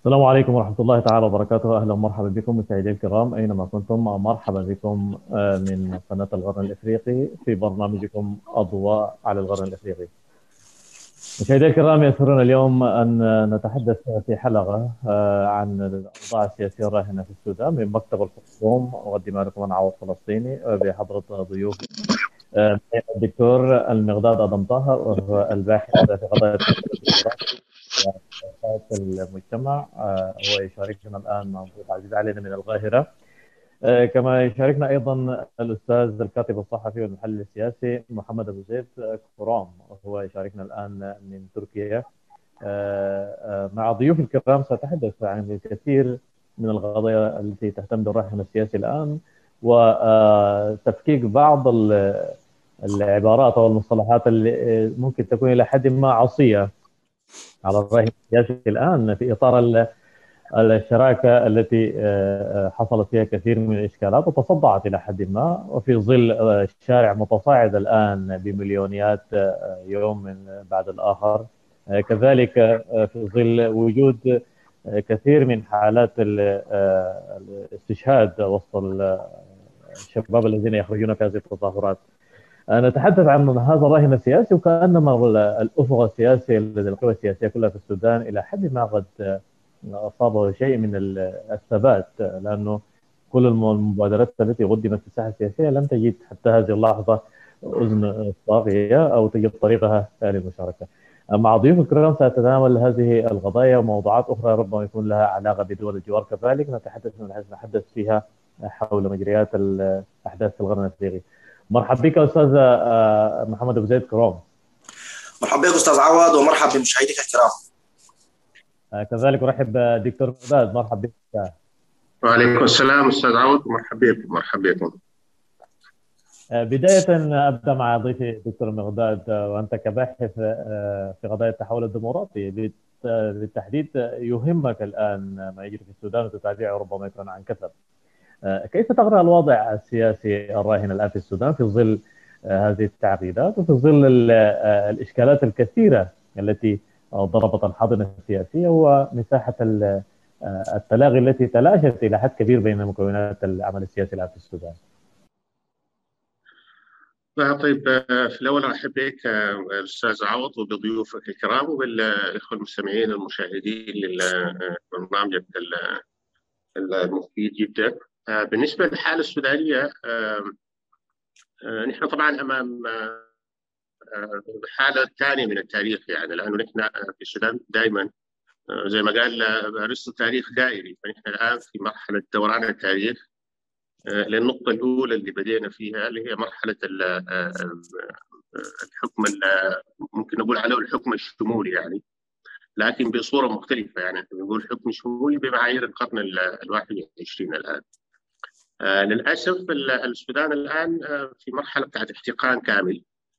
السلام عليكم ورحمة الله تعالى وبركاته. أهلا ومرحبا بكم مشاهدي الكرام أينما كنتم. مرحبا بكم من قناة القرن الإفريقي في برنامجكم أضواء على القرن الإفريقي. مشاهدي الكرام، يسرنا اليوم أن نتحدث في حلقة عن الأوضاع السياسية الراهنة في السودان من مكتب الخرطوم. أقدم لكم أنا عوض فلسطيني بحضرة ضيوف الدكتور المقداد أدم طه، وهو الباحث في قضايا التحول الديمقراطي وسياسات المجتمع. هو يشاركنا الآن مع ضيوف عزيز علينا من القاهرة. كما يشاركنا أيضا الأستاذ الكاتب الصحفي والمحلل السياسي محمد أبو زيد كرام، وهو يشاركنا الآن من تركيا. مع ضيوف الكرام سأتحدث عن الكثير من القضايا التي تهتم بالرهن السياسي الآن، وتفكيك بعض العبارات أو المصطلحات اللي ممكن تكون إلى حد ما عصية على الرهن السياسي الآن في إطار الشراكة التي حصلت فيها كثير من الإشكالات وتصدعت إلى حد ما، وفي ظل الشارع متصاعد الآن بمليونيات يوم من بعد الآخر. كذلك في ظل وجود كثير من حالات الاستشهاد وسط الشباب الذين يخرجون في هذه التظاهرات. نتحدث عن هذا الراهن السياسي، وكأنما الأفق السياسي لدى القوى السياسية كلها في السودان إلى حد ما قد أصابه شيء من الثبات، لأنه كل المبادرات التي قدمت في الساحة السياسية لم تجد حتى هذه اللحظة أذن صاغية أو تجد طريقها للمشاركة. مع ضيوف الكرام سأتناول هذه القضايا وموضوعات أخرى ربما يكون لها علاقة بدول الجوار، كذلك نتحدث فيها حول مجريات الأحداث في القرن الأفريقي. مرحبا بك أستاذ محمد أبو زيد كرام. مرحبا بك استاذ عوض، ومرحبا بمشاهديك الكرام. كذلك أرحب بدكتور مقداد. مرحبا بك. وعليكم السلام أستاذ عوض، مرحبا بكم. مرحبا بكم. بداية أبدأ مع ضيفي دكتور مقداد، وأنت كباحث في قضايا التحول الديمقراطي بالتحديد يهمك الآن ما يجري في السودان وتتابعه ربما يكون عن كثب. كيف تقرأ الوضع السياسي الراهن الآن في السودان في ظل هذه التعقيدات وفي ظل الإشكالات الكثيرة التي ضربت الحاضنة السياسية ومساحة التلاغي التي تلاشت إلى حد كبير بين مكونات العمل السياسي الآن في السودان؟ طيب، في الأول أرحب بك الأستاذ عوض وبضيوفك الكرام وبالإخوة المستمعين المشاهدين لبرنامجك المفيد جدا. بالنسبة للحالة السودانية، نحن طبعا أمام حالة ثانية من التاريخ، يعني لأنه نحن في السودان دائما زي ما قال أرسطو تاريخ دائري، فنحن الآن في مرحلة دوران التاريخ للنقطة الأولى اللي بدينا فيها، اللي هي مرحلة الحكم، ممكن نقول عليه الحكم الشمولي يعني، لكن بصورة مختلفة. يعني نقول حكم شمولي بمعايير القرن ال21 الآن. للأسف السودان الآن في مرحلة بتاعت احتقان كامل.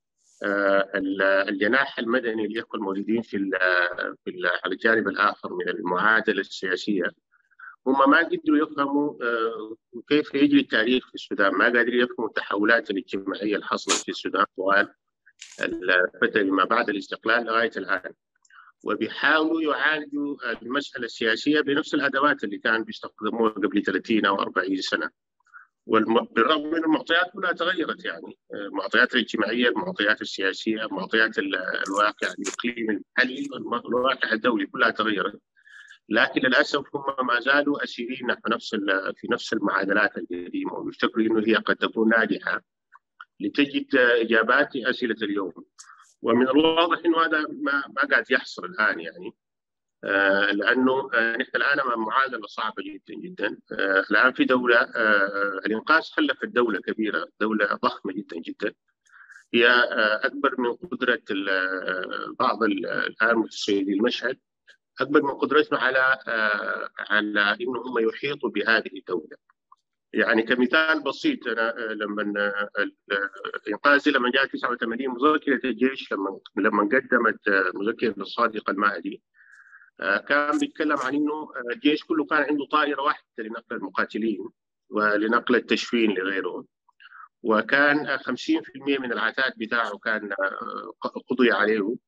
الجناح المدني الإخوة الموجودين على الجانب الآخر من المعادلة السياسية هم ما قدروا يفهموا كيف يجري التاريخ في السودان، ما قادرين يفهموا التحولات الاجتماعية اللي حصلت في السودان طوال الفترة ما بعد الاستقلال لغاية الآن، وبيحاولوا يعالجوا المسألة السياسية بنفس الأدوات اللي كانوا بيستخدموها قبل 30 أو 40 سنة. بالرغم من المعطيات كلها تغيرت، يعني المعطيات الاجتماعية، المعطيات السياسية، معطيات الواقع الإقليمي المحلي، الواقع الدولي كلها تغيرت، لكن للاسف هم ما زالوا اسيرين في نفس المعادلات القديمه، ويفتكروا انه هي قد تكون ناجحه لتجد اجابات لاسئله اليوم. ومن الواضح انه هذا ما قاعد يحصل الان، يعني لانه نحن الان امام معادله صعبه جدا جدا. الان في دوله، الانقاذ خلفت دوله كبيره، دوله ضخمه جدا جدا، هي اكبر من قدره بعض الان متسيدي المشهد، اكبر من قدرتهم على انه هم يحيطوا بهذه الدوله. يعني كمثال بسيط، انا لما الانقاذ لما جاء 89 مذكره الجيش، لما قدمت مذكره الصادق المهدي، كان بيتكلم عن انه الجيش كله كان عنده طائره واحده لنقل المقاتلين ولنقل التشفين لغيرهم، وكان 50% من العتاد بتاعه كان قضي عليه،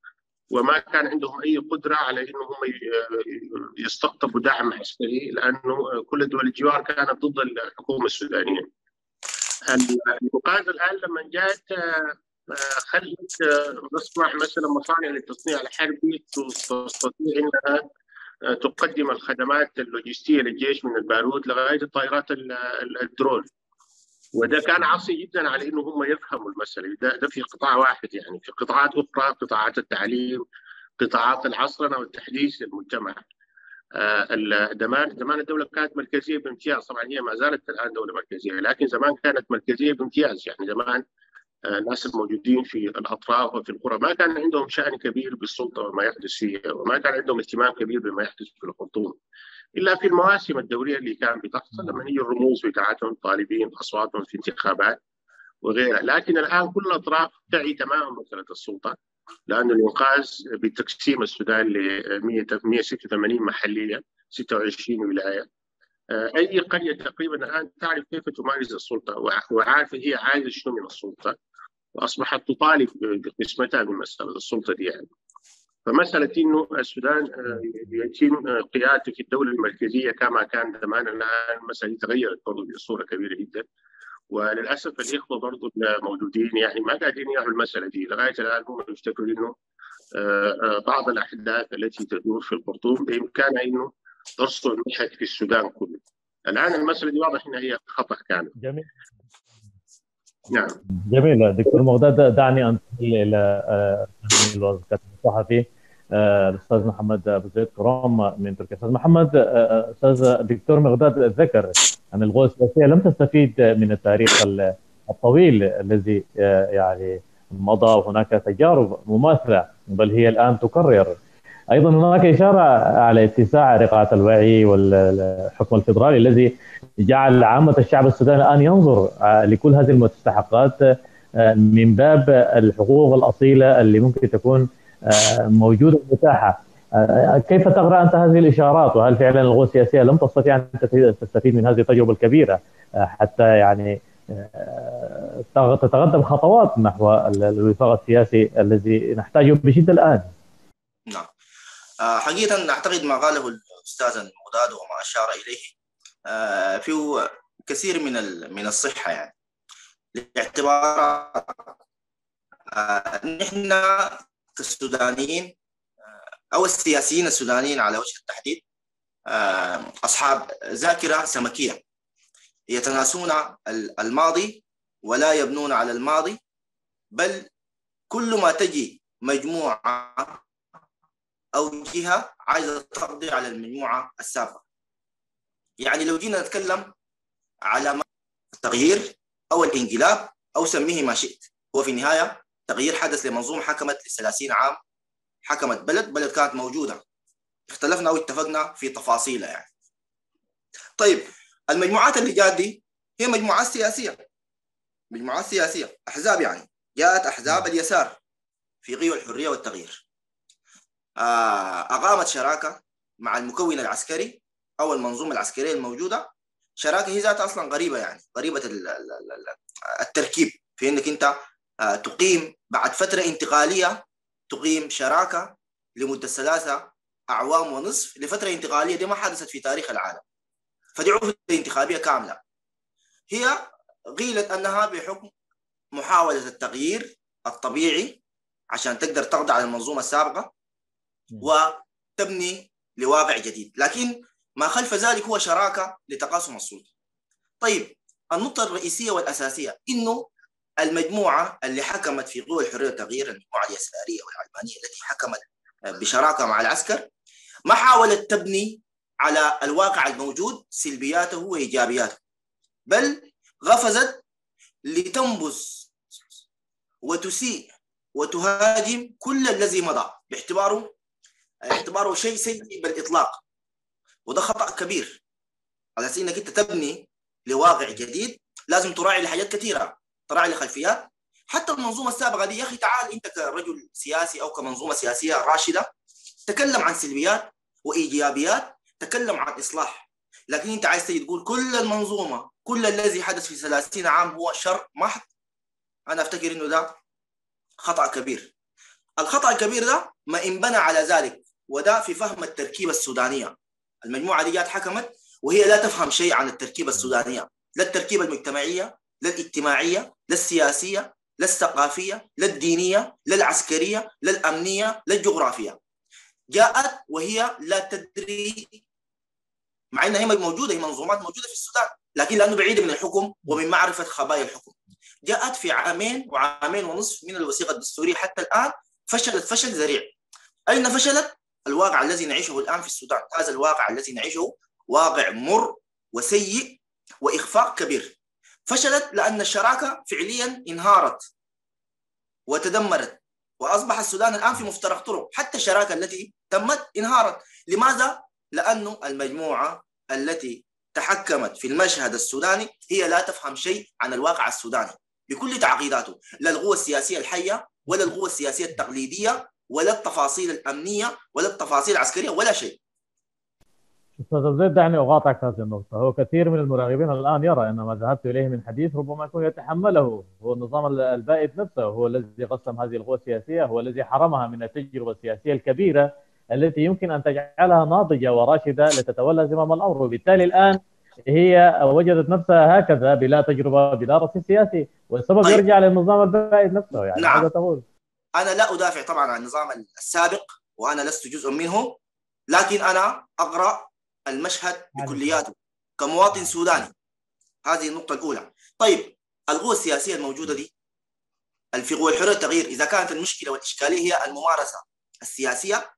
وما كان عندهم أي قدرة على أنهم يستقطبوا دعم عسكري، لأنه كل دول الجوار كانت ضد الحكومة السودانية. الإنقاذ الآن لما جاءت خلت نصنع مثلا مصانع للتصنيع الحربي تستطيع أنها تقدم الخدمات اللوجستية للجيش من البارود لغاية الطائرات الدرون. وده كان عصي جدا على انه هم يفهموا المساله. ده في قطاع واحد، يعني في قطاعات اخرى، قطاعات التعليم، قطاعات العصرنه والتحديث للمجتمع. زمان الدوله كانت مركزيه بامتياز، طبعا هي ما زالت الان دوله مركزيه، لكن زمان كانت مركزيه بامتياز. يعني زمان الناس الموجودين في الاطراف وفي القرى ما كان عندهم شأن كبير بالسلطه وما يحدث فيها، وما كان عندهم اهتمام كبير بما يحدث في الخرطوم، الا في المواسم الدوريه اللي كان بتحصل لما هي الرموز بتاعتهم طالبين اصواتهم في انتخابات وغيرها. لكن الان كل الاطراف تعي تماما مساله السلطه، لأن الإنقاذ بتقسيم السودان ل 186 محلية، 26 ولاية. أي قرية تقريبا الآن تعرف كيف تمارس السلطة وعارفة هي عايزة شنو من السلطة، وأصبحت تطالب بقسمتها من مسألة السلطة دي. يعني فمسألة إنه السودان يتم قيادته في الدولة المركزية كما كان زمان، الآن المسألة تغيرت برضه بصورة كبيرة جدا. وللاسف الاخوه برضه الموجودين يعني ما قاعدين يعرفوا المساله دي لغايه الان. هم يفتكروا انه بعض الاحداث التي تدور في الخرطوم بامكانها انه ترسل المشهد في السودان كله. الان المساله دي واضح انها هي خطا كامل. جميل. نعم. جميل دكتور مغداد، دعني انتقل الى الكاتب الصحفي الاستاذ محمد ابو زيد كرام من تركيا. استاذ محمد، استاذ دكتور مغداد ذكر ان القوى السياسيه لم تستفيد من التاريخ الطويل الذي يعني مضى، وهناك تجارب مماثله بل هي الان تكرر. ايضا هناك اشاره على اتساع رقعه الوعي والحكم الفيدرالي الذي جعل عامه الشعب السوداني الان ينظر لكل هذه المستحقات من باب الحقوق الاصيله اللي ممكن تكون موجوده ومتاحه. كيف تقرا انت هذه الاشارات؟ وهل فعلا القوى السياسيه لم تستطيع ان تستفيد من هذه التجربه الكبيره حتى يعني تتقدم خطوات نحو الوفاق السياسي الذي نحتاجه بشده الان؟ نعم. حقيقة أعتقد ما قاله الأستاذ المغداد وما أشار إليه فيه كثير من الصحة، يعني لاعتبار نحن كالسودانيين أو السياسيين السودانيين على وجه التحديد أصحاب ذاكرة سمكية، يتناسون الماضي ولا يبنون على الماضي، بل كل ما تجي مجموعة أو جهة عايزة تقضي على المجموعة السابقة. يعني لو جينا نتكلم على التغيير أو الانقلاب أو سميه ما شئت، هو في النهاية تغيير حدث لمنظومة حكمت ل30 عام، حكمت بلد كانت موجودة، اختلفنا واتفقنا في تفاصيلها يعني. طيب المجموعات اللي جات دي هي مجموعات سياسية، أحزاب، يعني جاءت أحزاب اليسار في غيو الحرية والتغيير، أقامت شراكة مع المكون العسكري أو المنظومة العسكرية الموجودة. شراكة هي ذاتها أصلا غريبة، يعني غريبة التركيب، في أنك أنت تقيم بعد فترة انتقالية، تقيم شراكة لمدة 3 أعوام ونصف لفترة انتقالية دي ما حدثت في تاريخ العالم. فدي عهدة انتخابية كاملة، هي قيلت أنها بحكم محاولة التغيير الطبيعي عشان تقدر تقضي على المنظومة السابقة وتبني لواقع جديد، لكن ما خلف ذلك هو شراكة لتقاسم السلطة. طيب النقطة الرئيسية والأساسية إنه المجموعة اللي حكمت في قوى الحرية والتغيير، المجموعة اليسارية والعلمانية التي حكمت بشراكة مع العسكر، ما حاولت تبني على الواقع الموجود سلبياته وإيجابياته، بل غفزت لتنبذ وتسيء وتهاجم كل الذي مضى باعتباره شيء سيء بالإطلاق. وده خطأ كبير، على أساس إنك أنت تبني لواقع جديد لازم تراعي لحاجات كثيرة، تراعي لخلفيات. حتى المنظومة السابقة دي يا أخي تعال أنت كرجل سياسي أو كمنظومة سياسية راشدة تكلم عن سلبيات وإيجابيات، تكلم عن إصلاح. لكن أنت عايز تيجي تقول كل المنظومة، كل الذي حدث في 30 عام هو شر محض، أنا أفتكر إنه ده خطأ كبير. الخطأ الكبير ده ما انبنى على ذلك، وده في فهم التركيبة السودانية. المجموعة دي جات حكمت وهي لا تفهم شيء عن التركيبة السودانية، لا التركيبة المجتمعية، لا الاجتماعية، لا السياسية، لا الثقافية، لا الدينية، لا العسكرية، لا الأمنية، لا الجغرافية. جاءت وهي لا تدري، مع انها هي موجوده، هي منظومات موجوده في السودان، لكن لانه بعيده من الحكم ومن معرفه خبايا الحكم. جاءت في عامين وعامين ونصف من الوثيقه الدستوريه حتى الان، فشلت فشل ذريع. اين فشلت؟ الواقع الذي نعيشه الان في السودان. هذا الواقع الذي نعيشه واقع مر وسيء واخفاق كبير. فشلت لان الشراكه فعليا انهارت وتدمرت، واصبح السودان الان في مفترق طرق. حتى الشراكه التي تمت انهارت. لماذا؟ لانه المجموعه التي تحكمت في المشهد السوداني هي لا تفهم شيء عن الواقع السوداني بكل تعقيداته، لا القوى السياسيه الحيه ولا القوى السياسيه التقليديه ولا التفاصيل الامنيه ولا التفاصيل العسكريه ولا شيء. أستاذ أبو زيد، دعني أقاطعك في هذه النقطة. هو كثير من المراقبين الآن يرى أن ما ذهبت إليه من حديث ربما يكون يتحمله هو النظام البائد نفسه، هو الذي قسم هذه القوى السياسية، هو الذي حرمها من التجربة السياسية الكبيرة التي يمكن أن تجعلها ناضجة وراشدة لتتولى زمام الأمر. وبالتالي الآن هي وجدت نفسها هكذا بلا تجربة بلا رصيد سياسي، والسبب طيب. يرجع للنظام البائد نفسه. يعني نعم. ماذا تقول؟ أنا لا أدافع طبعا عن النظام السابق وأنا لست جزء منه، لكن أنا أقرأ المشهد بكلياته كمواطن سوداني. هذه النقطة الأولى. طيب، القوى السياسية الموجودة دي في قوى الحرية والتغيير، إذا كانت المشكلة والإشكالية هي الممارسة السياسية،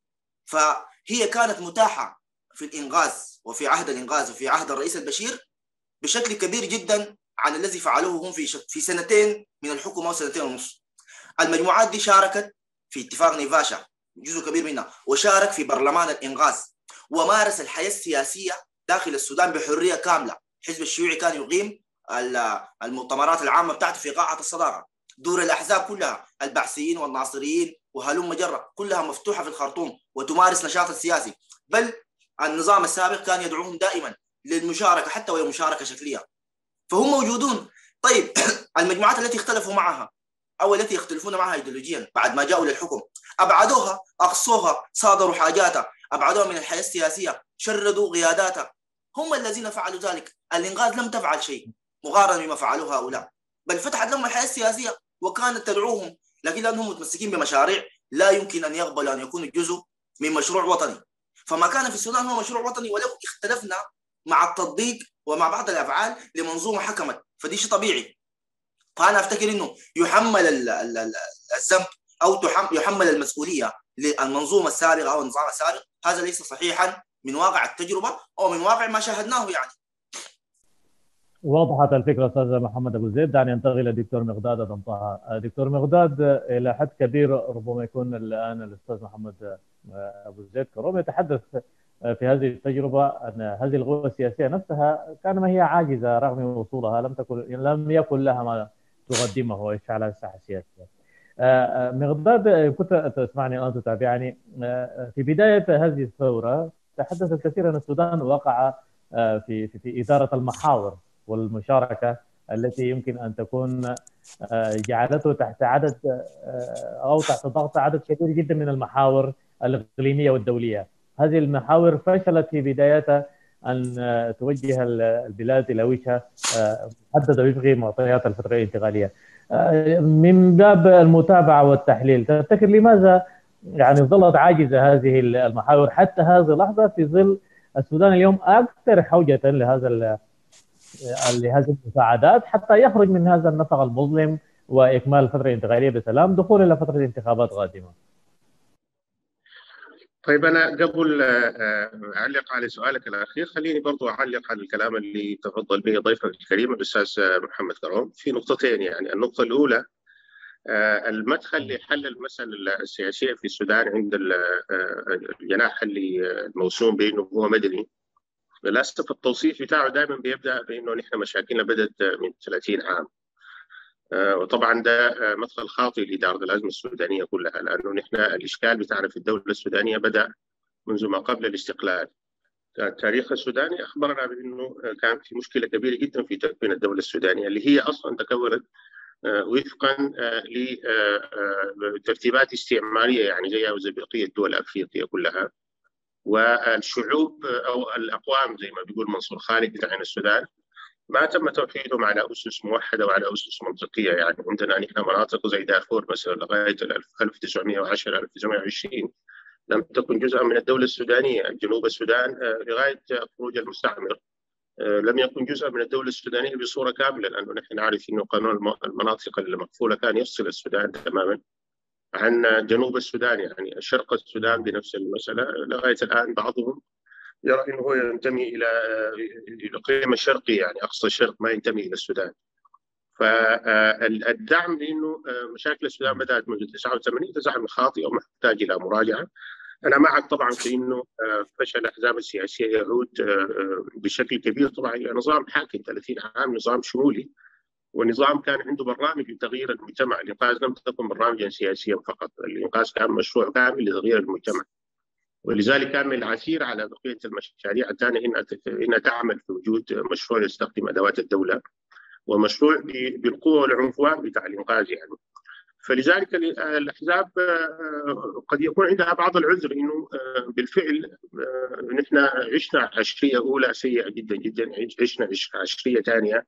فهي كانت متاحة في الإنغاز وفي عهد الإنغاز وفي عهد الرئيس البشير بشكل كبير جدا عن الذي فعلوه هم في سنتين من الحكم أو سنتين ونص. المجموعات دي شاركت في اتفاق نيفاشا جزء كبير منها، وشارك في برلمان الإنغاز، ومارس الحياة السياسية داخل السودان بحرية كاملة. الحزب الشيوعي كان يقيم المؤتمرات العامة بتاعته في قاعة الصدارة. دور الأحزاب كلها، البعثيين والناصريين وهلم مجرة، كلها مفتوحة في الخرطوم وتمارس نشاط السياسي. بل النظام السابق كان يدعوهم دائما للمشاركة حتى وهي مشاركة شكلية، فهم موجودون. طيب المجموعات التي اختلفوا معها أو التي يختلفون معها إيديولوجيا بعد ما جاءوا للحكم أبعدوها، أقصوها، صادروا حاجاتها، أبعدوها من الحياة السياسية، شردوا قياداتها. هم الذين فعلوا ذلك. الإنغاز لم تفعل شيء مقارنة بما فعلوه هؤلاء، بل فتحت لهم الحياة السياسية وكانت تدعوهم، لكن لأنهم متمسكين بمشاريع لا يمكن أن يقبلوا أن يكونوا جزء من مشروع وطني. فما كان في السودان هو مشروع وطني، ولو اختلفنا مع التطبيق ومع بعض الأفعال لمنظومة حكمت، فدي شيء طبيعي. فأنا أفتكر أنه يحمل الذنب أو يحمل المسؤولية للمنظومة السابقة أو النظام السابق، هذا ليس صحيحا من واقع التجربة أو من واقع ما شاهدناه. يعني وضحت الفكرة أستاذ محمد أبو زيد. دعني أنتقل للدكتور مقداد أدم طه. دكتور مقداد، إلى حد كبير ربما يكون الآن الأستاذ محمد أبو زيد كروم يتحدث في هذه التجربة أن هذه القوى السياسية نفسها كان ما هي عاجزة رغم وصولها، لم يكن لها ما تقدمه ويشعل على الساحة السياسية. مقداد، كنت تسمعني الآن تتابعني. في بداية هذه الثورة تحدث الكثير أن السودان وقع في إدارة المحاور والمشاركة التي يمكن أن تكون جعلته تحت عدد أو تحت ضغط عدد كبير جدا من المحاور الإقليمية والدولية. هذه المحاور فشلت في بدايتها أن توجه البلاد إلى وجهة محددة وفق معطيات الفترة الانتقالية. من باب المتابعة والتحليل، تفتكر لماذا يعني ظلت عاجزة هذه المحاور حتى هذه اللحظة، في ظل السودان اليوم أكثر حوجة لهذه المساعدات حتى يخرج من هذا النفق المظلم وإكمال الفترة الانتقالية بسلام، دخول إلى فترة انتخابات قادمة؟ طيب، أنا قبل أعلق على سؤالك الأخير خليني برضو أعلق على الكلام اللي تفضل به ضيفك الكريم الأستاذ محمد كروم في نقطتين. يعني النقطة الأولى، المدخل لحل المسألة السياسية في السودان عند الجناح اللي الموسوم بأنه هو مدني. للأسف التوصيف بتاعه دائما بيبدأ بأنه نحن مشاكلنا بدأت من 30 عام، وطبعا ده مدخل خاطئ لإدارة الأزمة السودانية كلها، لأنه نحن الإشكال بتاعنا في الدولة السودانية بدأ منذ ما قبل الاستقلال. التاريخ السوداني أخبرنا بأنه كان في مشكلة كبيرة جدا في تكوين الدولة السودانية اللي هي أصلا تكونت وفقا لترتيبات استعمارية يعني زيها وزي الدول الأفريقية كلها. والشعوب أو الأقوام زي ما بيقول منصور خالد بتاعنا السودان ما تم توحيدهم على أسس موحدة وعلى أسس منطقية. يعني عندنا نحن مناطق زي دارفور مثلا لغاية 1910 1920 لم تكن جزءا من الدولة السودانية. جنوب السودان لغاية خروج المستعمر لم يكن جزءا من الدولة السودانية بصورة كاملة، لأنه نحن نعرف أنه قانون المناطق المقفولة كان يفصل السودان تماما عن جنوب السودان، يعني شرق السودان بنفس المسألة. لغاية الآن بعضهم يرى أنه هو ينتمي إلى الإقليم الشرقي، يعني أقصى الشرق، ما ينتمي إلى السودان. فالدعم بأنه مشاكل السودان بدأت منذ 89 دعم خاطئ ومحتاج إلى مراجعة. أنا معك طبعا في أنه فشل الأحزاب السياسية يعود بشكل كبير طبعا إلى نظام حاكم 30 عام، نظام شمولي، ونظام كان عنده برنامج لتغيير المجتمع. الإنقاذ لم تكن برنامجا سياسيا فقط، الإنقاذ كان مشروع كامل لتغيير المجتمع، ولذلك كان من العسير على بقية المشاريع الثانية إنها تعمل في وجود مشروع يستخدم أدوات الدولة ومشروع بالقوة والعنفوان بتاع الإنقاذ يعني. فلذلك الأحزاب قد يكون عندها بعض العذر إنه بالفعل نحن عشنا عشرية أولى سيئة جدا جدا، عشنا عشرية ثانية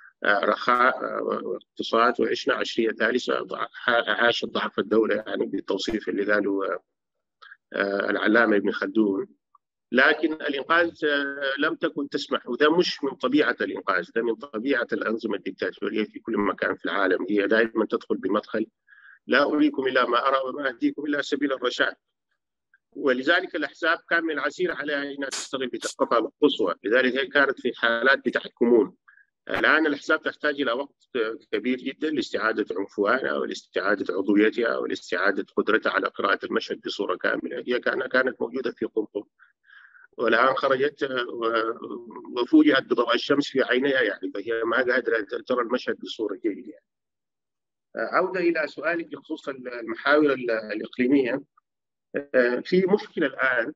رخاء واقتصاد، وعشنا عشرية ثالثة عاشت ضعف الدولة يعني بالتوصيف اللي قاله العلامة ابن خلدون. لكن الإنقاذ لم تكن تسمح، وده مش من طبيعة الإنقاذ، ده من طبيعة الأنظمة الدكتاتورية في كل مكان في العالم. هي دائما تدخل بمدخل لا أريكم إلا ما أرى وما أهديكم إلا سبيل الرشاد. ولذلك الأحزاب كان من العسير عليها أنها تستغل بطاقتها القصوى، لذلك هي كانت في حالات بتحكمون. الآن الأحزاب تحتاج إلى وقت كبير جدا لاستعادة عنفوانها ولاستعادة عضويتها ولاستعادة قدرتها على قراءة المشهد بصورة كاملة. هي كانت موجودة في قمقم، والآن خرجت وفوجئت بضوء الشمس في عينيها، يعني فهي ما قادرة ترى المشهد بصورة جيدة. يعني. عودة إلى سؤالك بخصوص المحاور الإقليمية، في مشكلة الآن.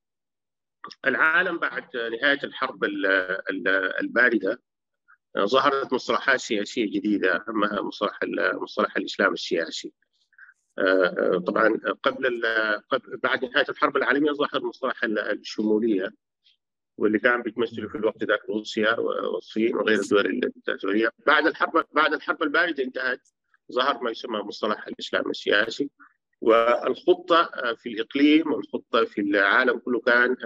العالم بعد نهاية الحرب الباردة ظهرت مصطلحات سياسية جديدة، أهمها مصطلح الإسلام السياسي. طبعا بعد نهاية الحرب العالمية ظهر مصطلح الشمولية، واللي كان بيتمثل في الوقت ذاك روسيا والصين وغير الدول الدكتاتورية. بعد الحرب الباردة انتهت، ظهر ما يسمى مصطلح الإسلام السياسي. والخطة في الإقليم والخطة في العالم كله كان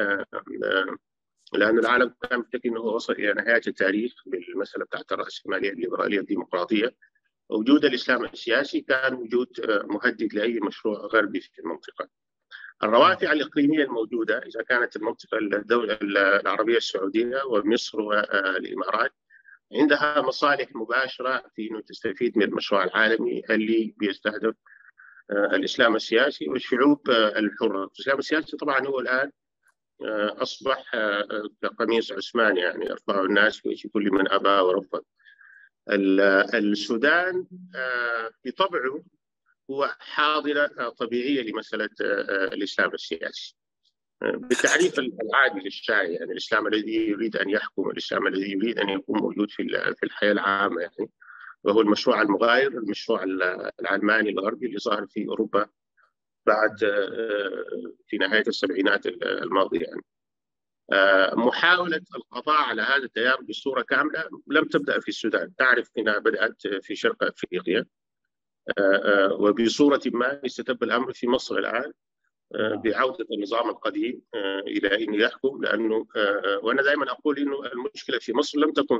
لأن العالم كان يفتكر أنه وصل إلى نهاية التاريخ بالمسألة بتاعت الرأسمالية الليبرالية الديمقراطية. وجود الإسلام السياسي كان وجود مهدد لأي مشروع غربي في المنطقة. الروافع الإقليمية الموجودة إذا كانت المنطقة الدولة العربية السعودية ومصر والإمارات عندها مصالح مباشرة في أنه تستفيد من المشروع العالمي اللي بيستهدف الإسلام السياسي والشعوب الحرة. الإسلام السياسي طبعا هو الآن أصبح كقميص عثمان، يعني يرفعه الناس ويجي كل من أبى ورفض. السودان بطبعه هو حاضرة طبيعية لمسألة الإسلام السياسي بالتعريف العادي للشائع، يعني الإسلام الذي يريد أن يحكم، الإسلام الذي يريد أن يكون موجود في الحياة العامة، يعني وهو المشروع المغاير، المشروع العلماني الغربي اللي ظهر في أوروبا بعد في نهاية السبعينات الماضية. يعني محاولة القضاء على هذا التيار بصورة كاملة لم تبدأ في السودان، تعرف أنها بدأت في شرق أفريقيا، وبصورة ما استتب الأمر في مصر الآن بعودة النظام القديم إلى أن يحكم. لأنه وأنا دائما أقول أنه المشكلة في مصر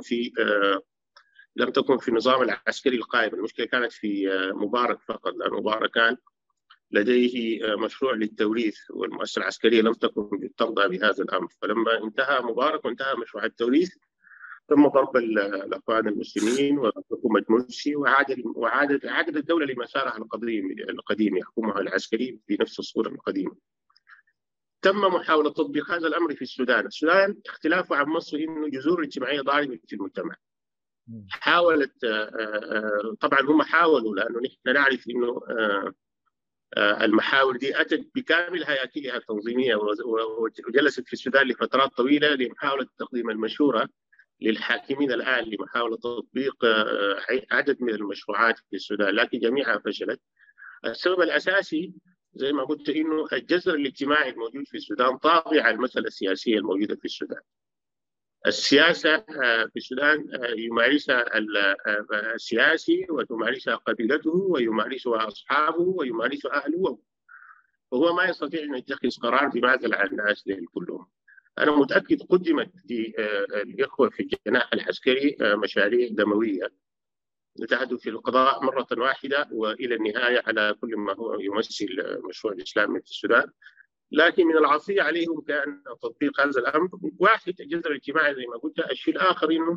لم تكن في النظام العسكري القائم، المشكلة كانت في مبارك فقط، لأن مبارك كان لديه مشروع للتوريث، والمؤسسة العسكرية لم تكن ترضى بهذا الأمر. فلما انتهى مبارك وانتهى مشروع التوريث تم ضرب الأخوان المسلمين وحكومة مرسي، وعادت الدولة لمسارها القديم يحكمها العسكري بنفس الصورة القديمة. تم محاولة تطبيق هذا الأمر في السودان. السودان اختلافه عن مصر إنه جذور الاجتماعية ضاربة في المجتمع. حاولت طبعا هم حاولوا، لأنه نحن نعرف إنه المحاور دي أتت بكامل هياكلها التنظيمية وجلست في السودان لفترات طويلة لمحاولة تقديم المشورة للحاكمين الآن لمحاولة تطبيق عدد من المشروعات في السودان، لكن جميعها فشلت. السبب الأساسي زي ما قلت إنه الجذر الاجتماعي الموجود في السودان طاغي على المسألة السياسية الموجودة في السودان. السياسة في السودان يمارسها السياسي وتمارسها قبيلته ويمارسها أصحابه ويمارسها أهله، وهو ما يستطيع أن يتخذ قرار بمعزل عن الناس كلهم. أنا متأكد قدمت للإخوة في الجناح العسكري مشاريع دموية تهدف في القضاء مرة واحدة وإلى النهاية على كل ما هو يمثل المشروع الإسلامي في السودان، لكن من العصي عليهم كان تطبيق هذا الأمر. واحد، الجذر الاجتماعي زي ما قلت. الشيء الآخر إنه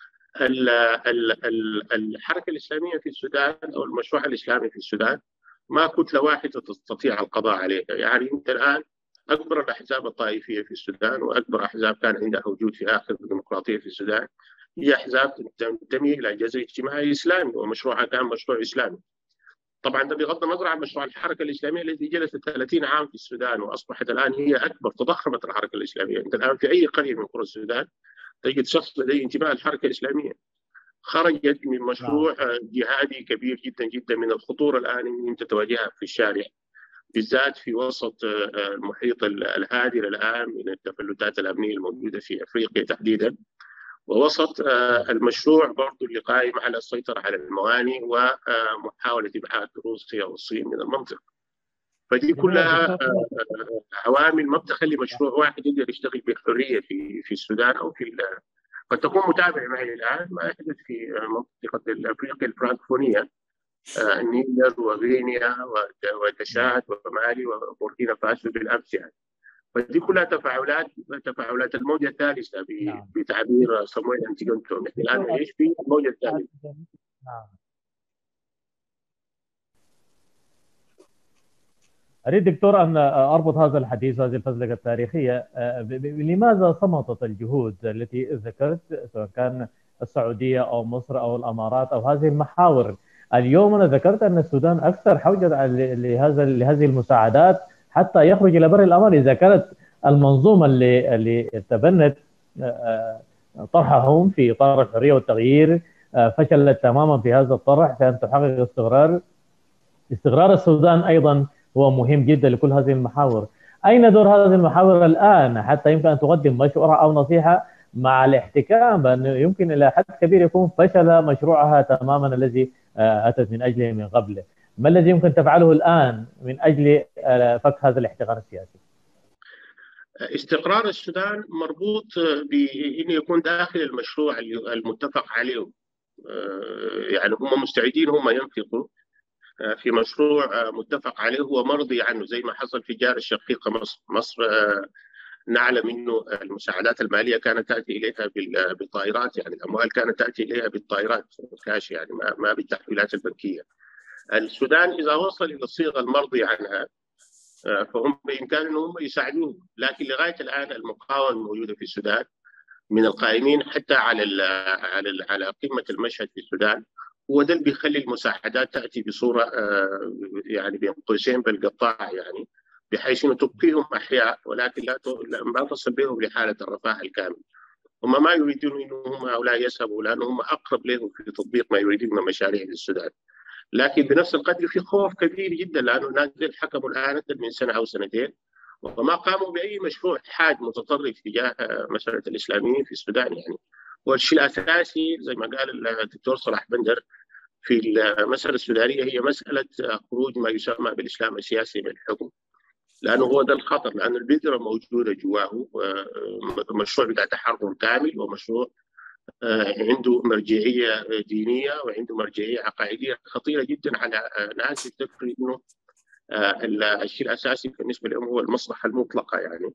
الحركة الإسلامية في السودان أو المشروع الإسلامي في السودان ما كتلة واحدة تستطيع القضاء عليها. يعني أنت الآن أكبر الأحزاب الطائفية في السودان وأكبر أحزاب كان عندها وجود في آخر الديمقراطية في السودان هي أحزاب تنتمي إلى جذر اجتماعي إسلامي ومشروعها كان مشروع إسلامي. طبعا ده بغض النظر عن مشروع الحركة الإسلامية التي جلست 30 عام في السودان وأصبحت الآن هي أكبر، تضخمت الحركة الإسلامية. أنت الآن في أي قرية من قرى السودان تجد شخص لديه انتماء للحركة الإسلامية. خرجت من مشروع جهادي كبير جدا جدا من الخطورة الآن أن تتواجهها في الشارع، بالذات في وسط المحيط الهادر الآن من التفلتات الأمنية الموجودة في أفريقيا تحديدا، ووسط المشروع برضو اللي قائم على السيطرة على الموانئ ومحاولة إبعاد روسيا والصين من المنطقة. فدي كلها عوامل ما بتخلي مشروع واحد يقدر يشتغل بحرية في السودان أو قد تكون متابع معي الآن ما يحدث في منطقة أفريقيا الفرانكفونية، النيجر وغينيا وتشاد ومالي وبوركينا فاسو بالأمس يعني. فدي كلها تفاعلات الموجة الثالثة بتعبير صامويل أنتيغونتو. نحن الآن نعيش في الموجة الثالثة. أريد دكتور أن أربط هذا الحديث وهذه الفزلقة التاريخية. لماذا صمتت الجهود التي ذكرت سواء كان السعودية أو مصر أو الأمارات أو هذه المحاور؟ اليوم أنا ذكرت أن السودان أكثر حوجة لهذه المساعدات حتى يخرج إلى بر الأمان. إذا كانت المنظومة اللي تبنت طرحهم في إطار الحرية والتغيير فشلت تماما في هذا الطرح، فأن تحقق استقرار السودان أيضا هو مهم جدا لكل هذه المحاور. أين دور هذه المحاور الآن حتى يمكن أن تقدم مشورة أو نصيحة مع الاحتكام بأنه يمكن إلى حد كبير يكون فشل مشروعها تماما الذي أتت من أجله من قبله؟ ما الذي يمكن تفعله الآن من أجل فك هذا الاحتكار السياسي؟ استقرار السودان مربوط بأنه يكون داخل المشروع المتفق عليه. يعني هم مستعدين هم ينفقوا في مشروع متفق عليه ومرضي عنه، زي ما حصل في جار الشقيقة مصر نعلم انه المساعدات الماليه كانت تاتي اليها بالطائرات، يعني الاموال كانت تاتي اليها بالطائرات كاش، يعني ما بالتحويلات البنكيه. السودان اذا وصل الى الصيغه المرضي عنها فهم بامكانهم هم يساعدوه، لكن لغايه الان المقاومه الموجوده في السودان من القائمين حتى على قمه المشهد في السودان هو ده اللي بيخلي المساعدات تاتي بصوره يعني بين قوسين بالقطاع، يعني بحيث انه تبقيهم احياء ولكن ما تصل بهم لحاله الرفاه الكامل. هم ما يريدون انه هم هؤلاء يذهبوا لانه هم اقرب لهم في تطبيق ما يريدون من مشاريع في السودان، لكن بنفس القدر في خوف كبير جدا لانه الناس حكموا الان اكثر من سنه او سنتين وما قاموا باي مشروع حاد متطرف تجاه مساله الاسلاميين في السودان. يعني والشيء الاساسي زي ما قال الدكتور صلاح بندر في المساله السودانيه هي مساله خروج ما يسمى بالاسلام السياسي من الحكم، لانه هو ده الخطر، لانه البذره موجوده جواه، مشروع بتاع تحرر كامل ومشروع عنده مرجعيه دينيه وعنده مرجعيه عقائديه خطيره جدا على ناس تفكر انه الشيء الاساسي بالنسبه لهم هو المصلحه المطلقه يعني.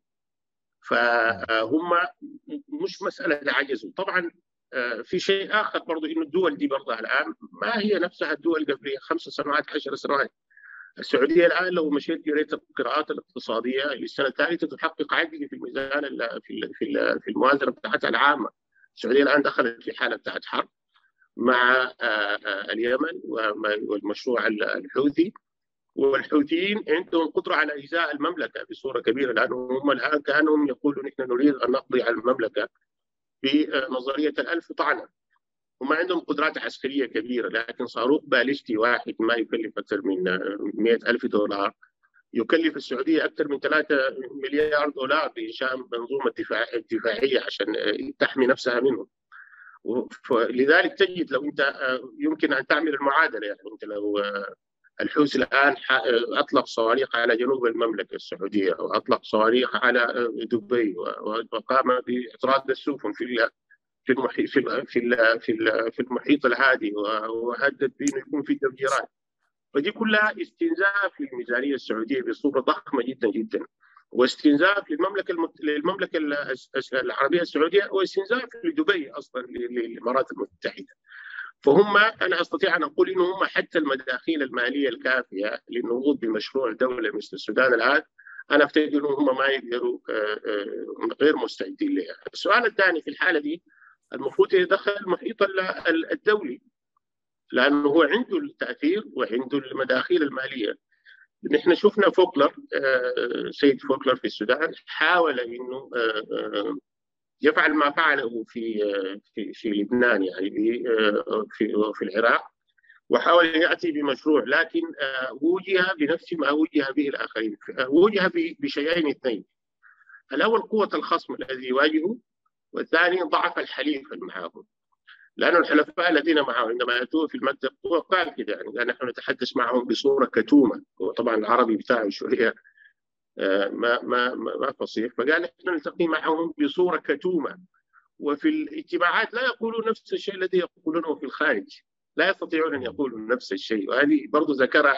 فهم مش مساله عجزوا. طبعا في شيء اخر برضه انه الدول دي برضه الان ما هي نفسها الدول قبل 5 سنوات 10 سنوات. السعوديه الان لو مشيت قريت القراءات الاقتصاديه للسنه الثالثه تحقق عجز في الميزان في الموازنه بتاعتها العامه. السعوديه الان دخلت في حاله بتاعت حرب مع اليمن والمشروع الحوثي، والحوثيين عندهم قدره على ايذاء المملكه بصوره كبيره، لانه هم الان كانهم يقولوا نحن نريد ان نقضي على المملكه بنظرية الألف طعنة. هم عندهم قدرات عسكرية كبيرة، لكن صاروخ باليستي واحد ما يكلف أكثر من 100,000 دولار يكلف السعودية أكثر من 3 مليار دولار لإنشاء منظومة دفاعية عشان تحمي نفسها منه. لذلك تجد لو أنت يمكن أن تعمل المعادلة، يعني أنت لو الحوثي الآن أطلق صواريخ على جنوب المملكة السعودية أو أطلق صواريخ على دبي وقام بإطراد السفن في المحيط الهادي وهدد بأنه يكون في تفجيرات. فدي كلها استنزاف للميزانية السعودية بصورة ضخمة جدا جدا، واستنزاف للمملكة العربية السعودية، واستنزاف لدبي أصلا للإمارات المتحدة. فهم أنا أستطيع أن أقول إنه هم حتى المداخيل المالية الكافية للنهوض بمشروع دولة مثل السودان الآن أنا أفتكر إنه هم ما يقدروا، غير مستعدين لها. السؤال الثاني في الحالة دي المفروض يدخل المحيط الدولي، لأنه هو عنده التأثير وعنده المداخيل المالية. نحن شفنا فوكلر، سيد فوكلر في السودان حاول إنه يفعل ما فعله في لبنان، يعني في العراق، وحاول أن يأتي بمشروع، لكن وجه بنفس ما وجه به الآخرين. وجه بشيئين اثنين: الأول قوة الخصم الذي يواجهه، والثاني ضعف الحليف معهم. لأن الحلفاء الذين معه عندما يأتوا في المكتب هو قال كده، يعني نحن نتحدث معهم بصورة كتومة، وطبعا العربي بتاعه شوية ما فصيح، فقال نحن نلتقي معهم بصورة كتومة، وفي الاجتماعات لا يقولون نفس الشيء الذي يقولونه في الخارج، لا يستطيعون أن يقولوا نفس الشيء. وهذه برضو ذكرها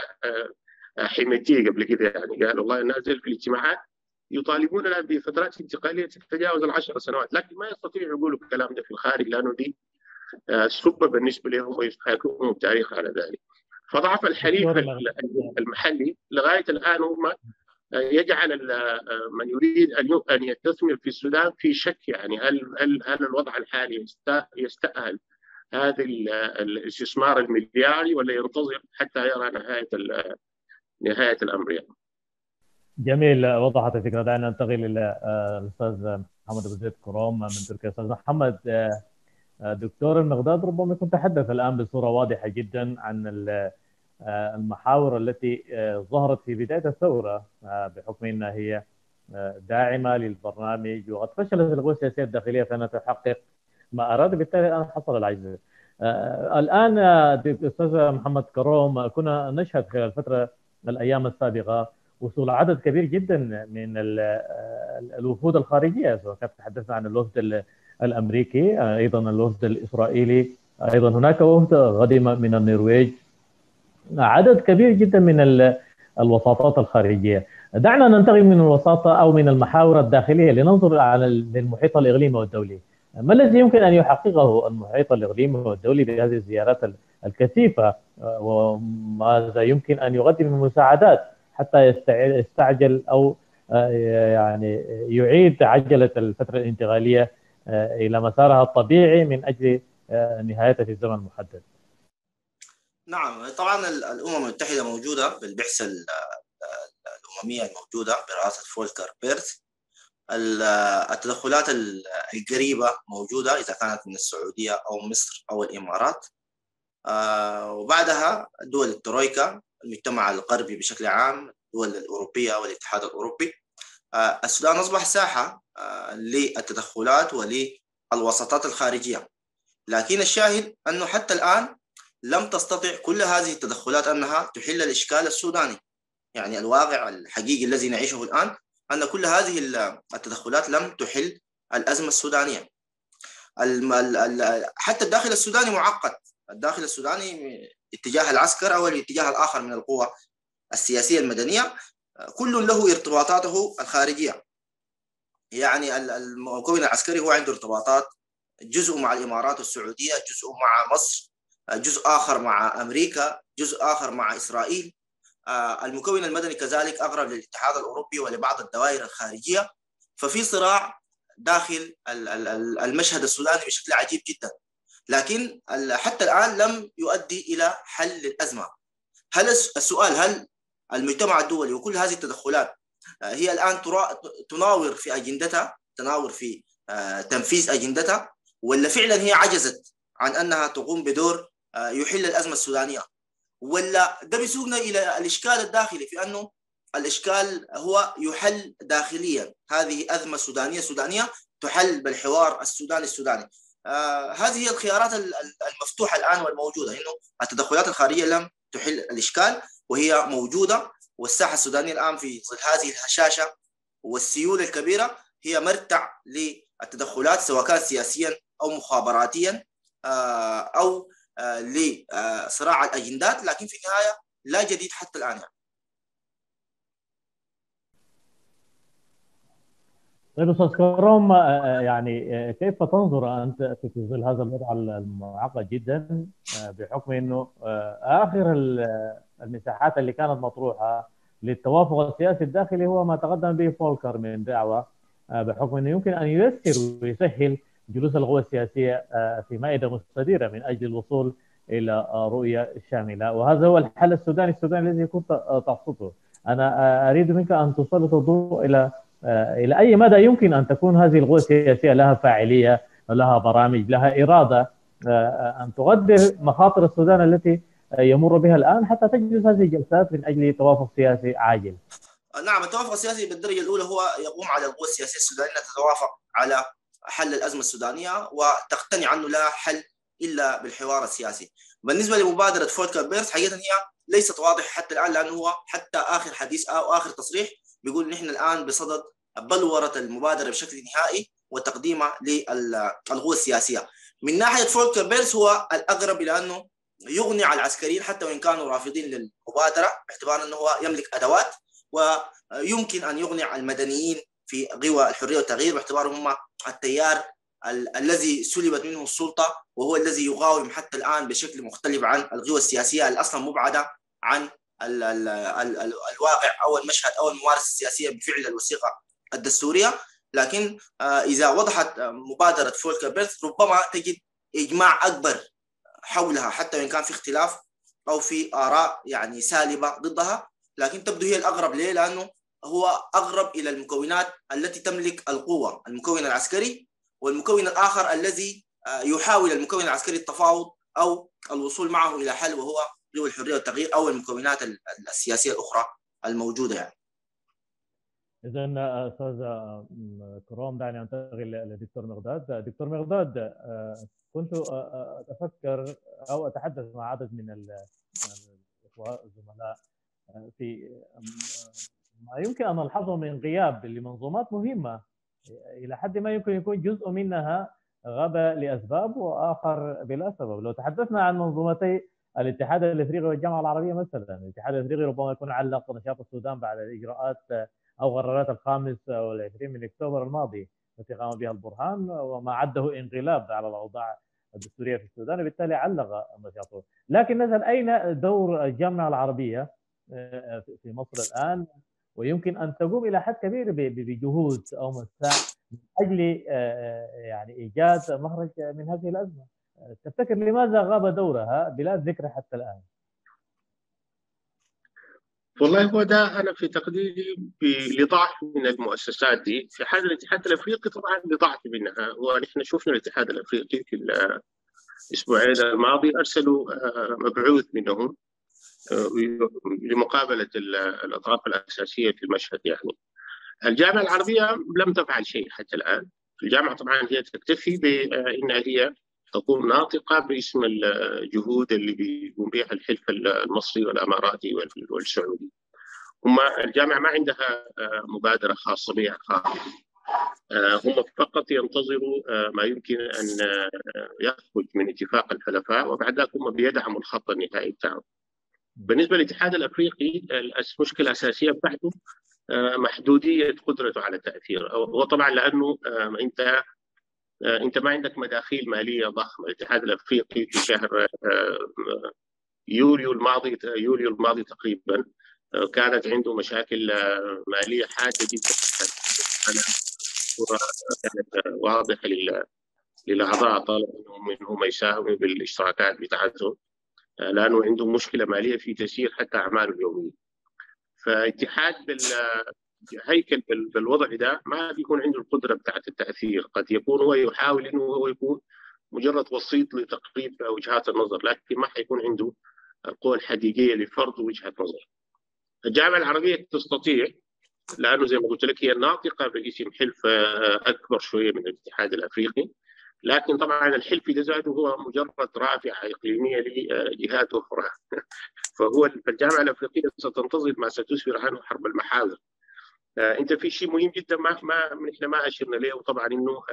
حميتي قبل كده، يعني قال والله النازل في الاجتماعات يطالبوننا بفترات انتقالية تتجاوز 10 سنوات، لكن ما يستطيعوا يقولوا الكلام ده في الخارج، لأنه دي سبة بالنسبة لهم ويحكمون التاريخ على ذلك. فضعف الحليف المحلي لغاية الآن هم يجعل من يريد أن يستثمر في السودان في شك، يعني هل الوضع الحالي يستأهل هذا الاستثمار الملياري ولا ينتظر حتى يرى نهاية الأمر يعني. جميل، وضحت الفكرة. دعنا ننتقل إلى الأستاذ محمد أبو زيد كروم من تركيا. أستاذ محمد، دكتور المقداد ربما يكون تحدث الآن بصورة واضحة جدا عن المحاور التي ظهرت في بداية الثورة بحكم أنها هي داعمة للبرنامج، وقد فشلت القوى السياسية الداخلية في أن تحقق ما أراد، بالتالي الآن حصل العجز. الآن أستاذ محمد كروم، كنا نشهد خلال الفترة الأيام السابقة وصول عدد كبير جدا من الوفود الخارجية، سواء كانت تحدثنا عن الوفد الأمريكي، أيضا الوفد الإسرائيلي، أيضا هناك وفد قادم من النرويج، عدد كبير جدا من الوساطات الخارجية. دعنا ننتقل من الوساطة أو من المحاور الداخلية لننظر على المحيط الإقليمي والدولي. ما الذي يمكن أن يحققه المحيط الإقليمي والدولي بهذه الزيارات الكثيفة، وماذا يمكن أن يقدم من مساعدات حتى يستعجل أو يعني يعيد عجلة الفترة الانتقالية إلى مسارها الطبيعي من أجل نهايتها في الزمن المحدد؟ نعم، طبعا الأمم المتحدة موجودة بالبعثة الأممية الموجودة برئاسة فولكر بيرث. التدخلات القريبة موجودة إذا كانت من السعودية أو مصر أو الإمارات، وبعدها دول الترويكا، المجتمع الغربي بشكل عام، الدول الأوروبية والاتحاد الأوروبي. السودان أصبح ساحة للتدخلات وللوساطات الخارجية، لكن الشاهد أنه حتى الآن لم تستطع كل هذه التدخلات أنها تحل الإشكال السوداني. يعني الواقع الحقيقي الذي نعيشه الآن أن كل هذه التدخلات لم تحل الأزمة السودانية. حتى الداخل السوداني معقد، الداخل السوداني اتجاه العسكر أو الاتجاه الآخر من القوى السياسية المدنية كل له ارتباطاته الخارجية. يعني المكون العسكري هو عنده ارتباطات، جزء مع الإمارات والسعودية، جزء مع مصر، جزء آخر مع أمريكا، جزء آخر مع إسرائيل. المكون المدني كذلك أقرب للاتحاد الأوروبي ولبعض الدوائر الخارجية. ففي صراع داخل المشهد السوداني بشكل عجيب جدا، لكن حتى الآن لم يؤدي إلى حل الأزمة. هل السؤال هل المجتمع الدولي وكل هذه التدخلات هي الآن تناور في أجندتها، تناور في تنفيذ أجندتها، ولا فعلا هي عجزت عن أنها تقوم بدور يحل الأزمة السودانية، ولا ده بيسوقنا إلى الإشكال الداخلي في أنه الإشكال هو يحل داخليا. هذه أزمة سودانية تحل بالحوار السوداني. هذه هي الخيارات المفتوحة الآن والموجودة، إنه التدخلات الخارجية لم تحل الإشكال وهي موجودة، والساحة السودانية الآن في ظل هذه الهشاشة والسيولة الكبيرة هي مرتع للتدخلات، سواء كان سياسيا أو مخابراتيا أو لصراع الأجندات، لكن في النهاية لا جديد حتى الآن يعني. طيب استاذ كروم، يعني كيف تنظر انت في ظل هذا الوضع المعقد جدا، بحكم انه اخر المساحات اللي كانت مطروحه للتوافق السياسي الداخلي هو ما تقدم به فولكر من دعوه، بحكم انه يمكن ان ييسر ويسهل جلوس القوى السياسيه في مائده مستديره من اجل الوصول الى رؤيه شامله، وهذا هو الحل السوداني الذي كنت تقصده. انا اريد منك ان تسلط الضوء إلى أي مدى يمكن أن تكون هذه القوى السياسية لها فاعلية، لها برامج، لها إرادة أن تقدر مخاطر السودان التي يمر بها الآن حتى تجلس هذه الجلسات من أجل توافق سياسي عاجل. نعم، التوافق السياسي بالدرجة الأولى هو يقوم على القوى السياسية السودانية تتوافق على حل الأزمة السودانية وتقتنع أنه لا حل إلا بالحوار السياسي. بالنسبة لمبادرة فولكر بيرث، حقيقة هي ليست واضحة حتى الآن، لأنه هو حتى آخر حديث أو آخر تصريح بيقول نحن الآن بصدد بلورة المبادرة بشكل نهائي وتقديمها للقوى السياسية. من ناحية فولكر بيرث هو الأقرب إلى أنه يغني على العسكريين حتى وإن كانوا رافضين للمبادرة، باعتبار أنه هو يملك أدوات، ويمكن أن يغني المدنيين في قوى الحرية والتغيير باعتبارهم هم التيار الذي سلبت منه السلطة، وهو الذي يقاوم حتى الآن بشكل مختلف عن القوى السياسية اللي أصلا مبعدة عن الواقع أو المشهد أو الممارسة السياسية بفعل الوثيقة الدستورية. لكن إذا وضحت مبادرة فولكر بيرث ربما تجد إجماع أكبر حولها، حتى وإن كان في اختلاف أو في آراء يعني سالبة ضدها، لكن تبدو هي الأقرب ليه، لأنه هو أقرب إلى المكونات التي تملك القوة، المكون العسكري والمكون الآخر الذي يحاول المكون العسكري التفاوض أو الوصول معه إلى حل، وهو قوى الحرية والتغيير أو المكونات السياسية الأخرى الموجودة يعني. إذا أستاذ كروم، دعني أنتقل للدكتور مغداد. دكتور مغداد، كنت أتفكر أو أتحدث مع عدد من الإخوة الزملاء في ما يمكن أن نلحظه من غياب لمنظومات مهمة إلى حد ما يمكن يكون جزء منها غاب لأسباب وآخر بلا سبب. لو تحدثنا عن منظومتي الاتحاد الافريقي والجامعه العربيه مثلا، الاتحاد الافريقي ربما يكون علق نشاط السودان بعد الاجراءات او قرارات الخامس والعشرين من اكتوبر الماضي التي قام بها البرهان وما عده انقلاب على الاوضاع الدستوريه في السودان، وبالتالي علق نشاطه. لكن مثلا اين دور الجامعه العربيه في مصر الان؟ ويمكن ان تقوم الى حد كبير بجهود او مساع من اجل يعني ايجاد مخرج من هذه الازمه. تفتكر لماذا غاب دورها بلا ذكر حتى الآن؟ والله هو ده أنا في تقديري لضعف من المؤسسات دي. في حال الاتحاد الأفريقي طبعا لضعف منها، ونحن شفنا الاتحاد الأفريقي في الأسبوعين الماضي أرسلوا مبعوث منهم لمقابلة الأطراف الأساسية في المشهد. يعني الجامعة العربية لم تفعل شيء حتى الآن. الجامعة طبعا هي تكتفي بأنها هي تكون ناطقة باسم الجهود اللي بيقوم بها الحلف المصري والأماراتي والسعودي. الجامعة ما عندها مبادرة خاصة بها خالص. هم فقط ينتظروا ما يمكن أن يخرج من اتفاق الحلفاء، وبعد ذلك هم بيدعموا الخط النهائي بتاعه. بالنسبة للاتحاد الأفريقي المشكلة الأساسية بتاعته محدودية قدرته على التأثير، وطبعا لأنه أنت ما عندك مداخيل مالية ضخمة. الاتحاد الأفريقي في شهر يوليو الماضي تقريبا كانت عنده مشاكل مالية حادة جدا، كانت واضحة للأعضاء، طلبوا منهم يساهموا بالاشتراكات بتاعتهم لأنه عندهم مشكلة مالية في تسيير حتى أعماله اليومية. فاتحاد هيكل بالوضع ده ما بيكون عنده القدره بتاعت التاثير. قد يكون هو يحاول انه هو يكون مجرد وسيط لتقريب وجهات النظر، لكن ما حيكون عنده القوة الحقيقية لفرض وجهة نظر. الجامعة العربية تستطيع، لأنه زي ما قلت لك هي الناطقة باسم حلف أكبر شوية من الاتحاد الأفريقي، لكن طبعا الحلف ده ذاته هو مجرد رافعة إقليمية لجهات أخرى. فالجامعة الأفريقية ستنتظر ما ستسفر عنه حرب المحاور. أنت في شيء مهم جدا احنا ما أشرنا له، وطبعا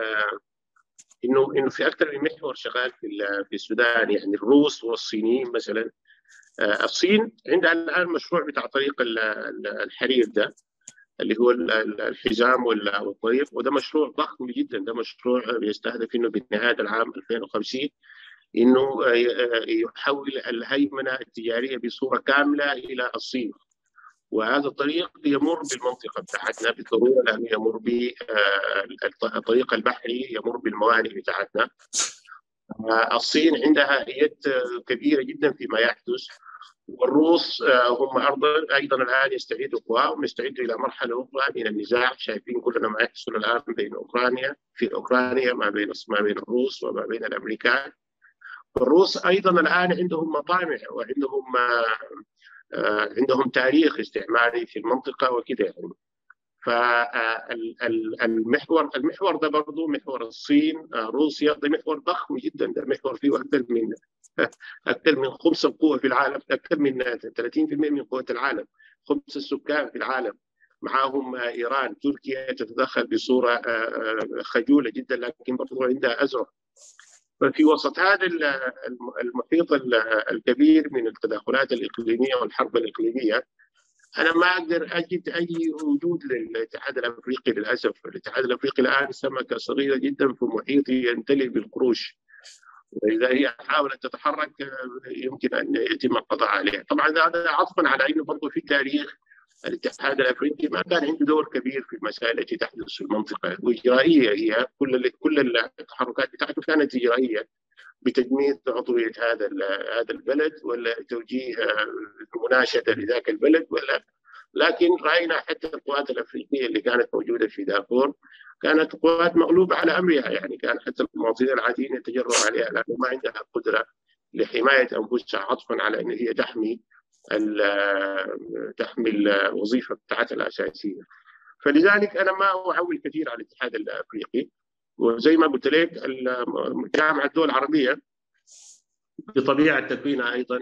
انه في اكثر من محور شغال في السودان. يعني الروس والصينيين مثلا، الصين عندها الان مشروع بتاع طريق الحرير ده اللي هو الحزام والطريق، وده مشروع ضخم جدا. ده مشروع بيستهدف انه بنهايه العام 2050 انه يحول الهيمنه التجاريه بصوره كامله الى الصين. وهذا الطريق يمر بالمنطقه بتاعتنا بالضروره، لانه يمر بالطريق البحري، يمر بالموانئ بتاعتنا. الصين عندها يد كبيره جدا فيما يحدث، والروس هم ايضا الان يستعيدوا قواهم ويستعدوا الى مرحله اخرى من النزاع. شايفين كلنا ما يحصل الان بين اوكرانيا ما بين الروس وما بين الامريكان. والروس ايضا الان عندهم مطامع وعندهم عندهم تاريخ استعماري في المنطقه وكذا يعني. فالمحور ده برضه محور الصين روسيا، ده محور ضخم جدا. ده محور فيه اكثر من خمس القوى في العالم، اكثر من 30% من قوة العالم، خمس السكان في العالم. معاهم ايران، تركيا تتدخل بصوره خجوله جدا لكن برضه عندها ازرق. ففي وسط هذا المحيط الكبير من التدخلات الإقليمية والحرب الإقليمية، أنا ما أقدر أجد أي وجود للاتحاد الأفريقي للأسف. الاتحاد الأفريقي الآن سمكة صغيرة جدا في محيط يمتلئ بالقروش، وإذا هي حاولت تتحرك يمكن أن يتم القضاء عليها. طبعا هذا عطفا على أنه برضه في تاريخ الاتحاد الافريقي ما كان عنده دور كبير في المسائل التي تحدث في المنطقه، واجرائيه. هي كل التحركات بتاعته كانت اجرائيه بتجميد عضويه هذا البلد ولا توجيه مناشده لذاك البلد لكن راينا حتى القوات الافريقيه اللي كانت موجوده في دارفور كانت قوات مغلوبه على امرها. يعني كان حتى المواطنين العاديين يتجرؤوا عليها لانه ما عندها قدره لحمايه انفسها، عطفا على ان هي تحمي الوظيفه بتاعتها الاساسيه. فلذلك انا ما اعول كثير على الاتحاد الافريقي. وزي ما قلت لك جامعه الدول العربيه بطبيعه تكوينها ايضا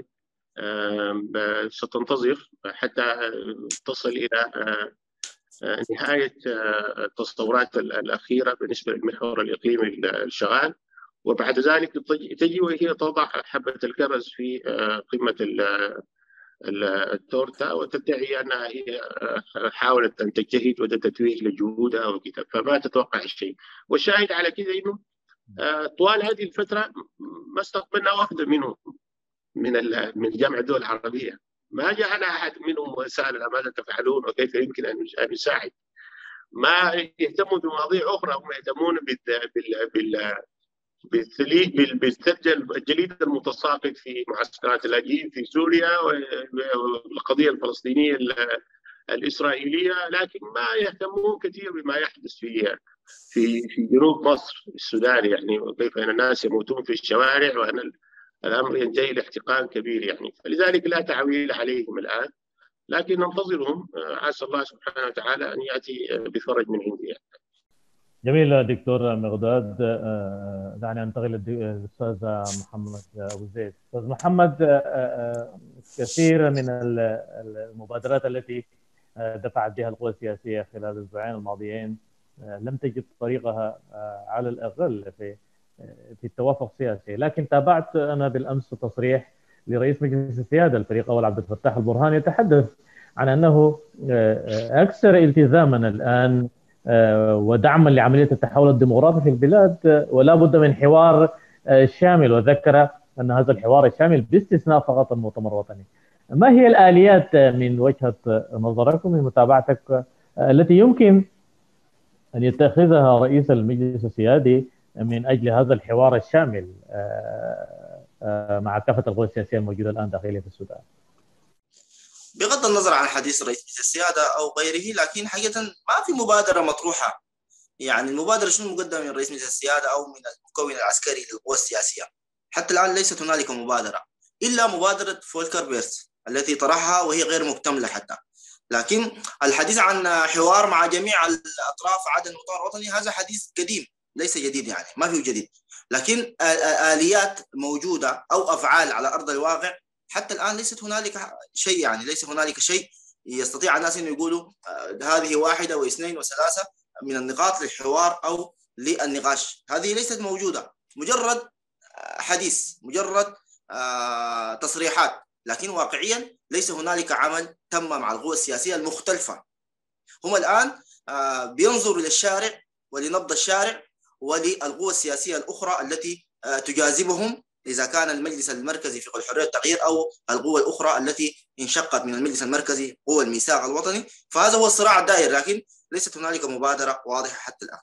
ستنتظر حتى تصل الى نهايه التصورات الاخيره بالنسبه للمحور الاقليمي الشغال، وبعد ذلك تجي وهي تضع حبه الكرز في قمه التورته وتدعي انها هي حاولت ان تجتهد وتتويج لجهودها وكذا، فما تتوقع الشيء. والشاهد على كذا انه طوال هذه الفتره ما استقبلنا واحده منهم من جامعه الدول العربيه. ما جاءنا احد منهم وسالنا ماذا تفعلون وكيف يمكن ان نساعد. ما يهتموا بمواضيع اخرى، هم يهتمون بالثلج الجليد المتساقط في معسكرات اللاجئين في سوريا والقضيه الفلسطينيه الاسرائيليه، لكن ما يهتمون كثير بما يحدث في جنوب مصر السودان يعني، وكيف ان الناس يموتون في الشوارع وان الامر ينتهي لاحتقان كبير يعني. فلذلك لا تعويل عليهم الان، لكن ننتظرهم. عسى الله سبحانه وتعالى ان ياتي بفرج من عنده يعني. جميل دكتور مغداد. دعني انتقل للاستاذ محمد ابو زيد. استاذ محمد، كثير من المبادرات التي دفعت بها القوى السياسيه خلال الاسبوعين الماضيين لم تجد طريقها على الاقل في التوافق السياسي، لكن تابعت انا بالامس تصريح لرئيس مجلس السياده الفريق اول عبد الفتاح البرهان يتحدث عن انه اكثر التزاما الان ودعما لعمليه التحول الديمغرافي في البلاد، ولا بد من حوار شامل، وذكر ان هذا الحوار الشامل باستثناء فقط المؤتمر الوطني. ما هي الاليات من وجهه نظرك ومن متابعتك التي يمكن ان يتخذها رئيس المجلس السيادي من اجل هذا الحوار الشامل مع كافه القوى السياسيه الموجوده الان داخليا في السودان؟ بغض النظر عن حديث رئيس مجلس السيادة أو غيره، لكن حقيقة ما في مبادرة مطروحة. يعني المبادرة شنو مقدمة من رئيس مجلس السيادة أو من المكون العسكري للقوى السياسية؟ حتى الآن ليست هنالك مبادرة إلا مبادرة فولكر بيرس التي طرحها وهي غير مكتملة حتى. لكن الحديث عن حوار مع جميع الأطراف عدم المؤتمر الوطني هذا حديث قديم ليس جديد، يعني ما فيه جديد. لكن آليات موجودة أو أفعال على أرض الواقع حتى الآن ليست هنالك شيء، يعني ليس هنالك شيء يستطيع الناس أن يقولوا هذه واحدة واثنين وثلاثة من النقاط للحوار أو للنقاش. هذه ليست موجودة، مجرد حديث، مجرد تصريحات، لكن واقعيا ليس هنالك عمل تم مع القوى السياسية المختلفة. هم الآن بينظروا للشارع ولنبض الشارع وللقوى السياسية الأخرى التي تجاذبهم، إذا كان المجلس المركزي في الحرية والتغيير أو القوى الأخرى التي انشقت من المجلس المركزي قوى الميثاق الوطني. فهذا هو الصراع الدائر، لكن ليست هنالك مبادرة واضحة حتى الآن.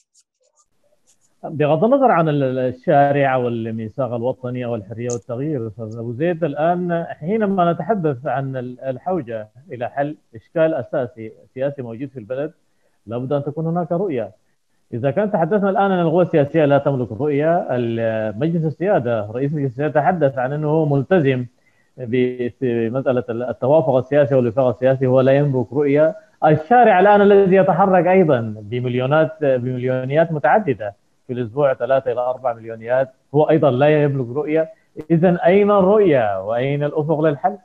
بغض النظر عن الشارع والميثاق الوطني او الحريه والتغيير، استاذ ابو زيد، الان حينما نتحدث عن الحوجه الى حل اشكال اساسي سياسي موجود في البلد، لابد ان تكون هناك رؤيه. اذا كان تحدثنا الان ان القوى السياسيه لا تملك رؤيه، مجلس السياده، رئيس مجلس السياده تحدث عن انه ملتزم بمساله التوافق السياسي والوفاق السياسي، هو لا يملك رؤيه. الشارع الان الذي يتحرك ايضا بمليونيات متعدده في الاسبوع 3 الى 4 مليونيات، هو ايضا لا يملك رؤيه. اذا اين الرؤيه واين الافق للحل؟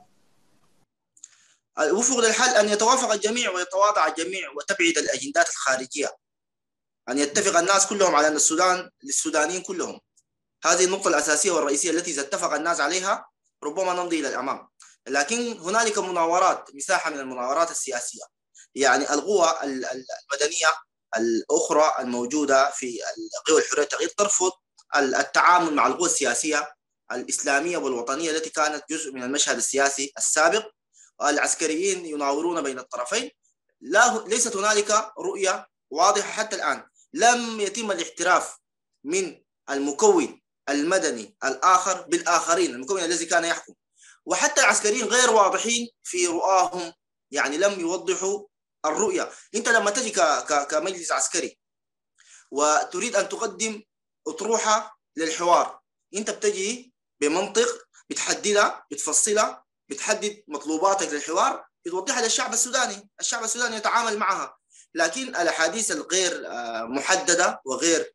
الافق للحل ان يتوافق الجميع ويتواضع الجميع وتبعد الاجندات الخارجيه، ان يتفق الناس كلهم على ان السودان للسودانيين كلهم. هذه النقطه الاساسيه والرئيسيه التي اذا اتفق الناس عليها ربما نمضي الى الامام. لكن هنالك مناورات، مساحه من المناورات السياسيه. يعني القوى المدنيه الاخرى الموجوده في قوى الحريه والتغيير ترفض التعامل مع القوى السياسيه الاسلاميه والوطنيه التي كانت جزء من المشهد السياسي السابق. العسكريين يناورون بين الطرفين. ليست هنالك رؤيه واضحه حتى الان. لم يتم الاحتراف من المكون المدني الاخر بالاخرين، المكون الذي كان يحكم. وحتى العسكريين غير واضحين في رؤاهم، يعني لم يوضحوا الرؤيه. انت لما تجي كمجلس عسكري وتريد ان تقدم اطروحه للحوار، انت بتجي بمنطق، بتحددها، بتفصلها، بتحدد مطلوباتك للحوار، بتوضحها للشعب السوداني، الشعب السوداني يتعامل معها. لكن الاحاديث الغير محدده وغير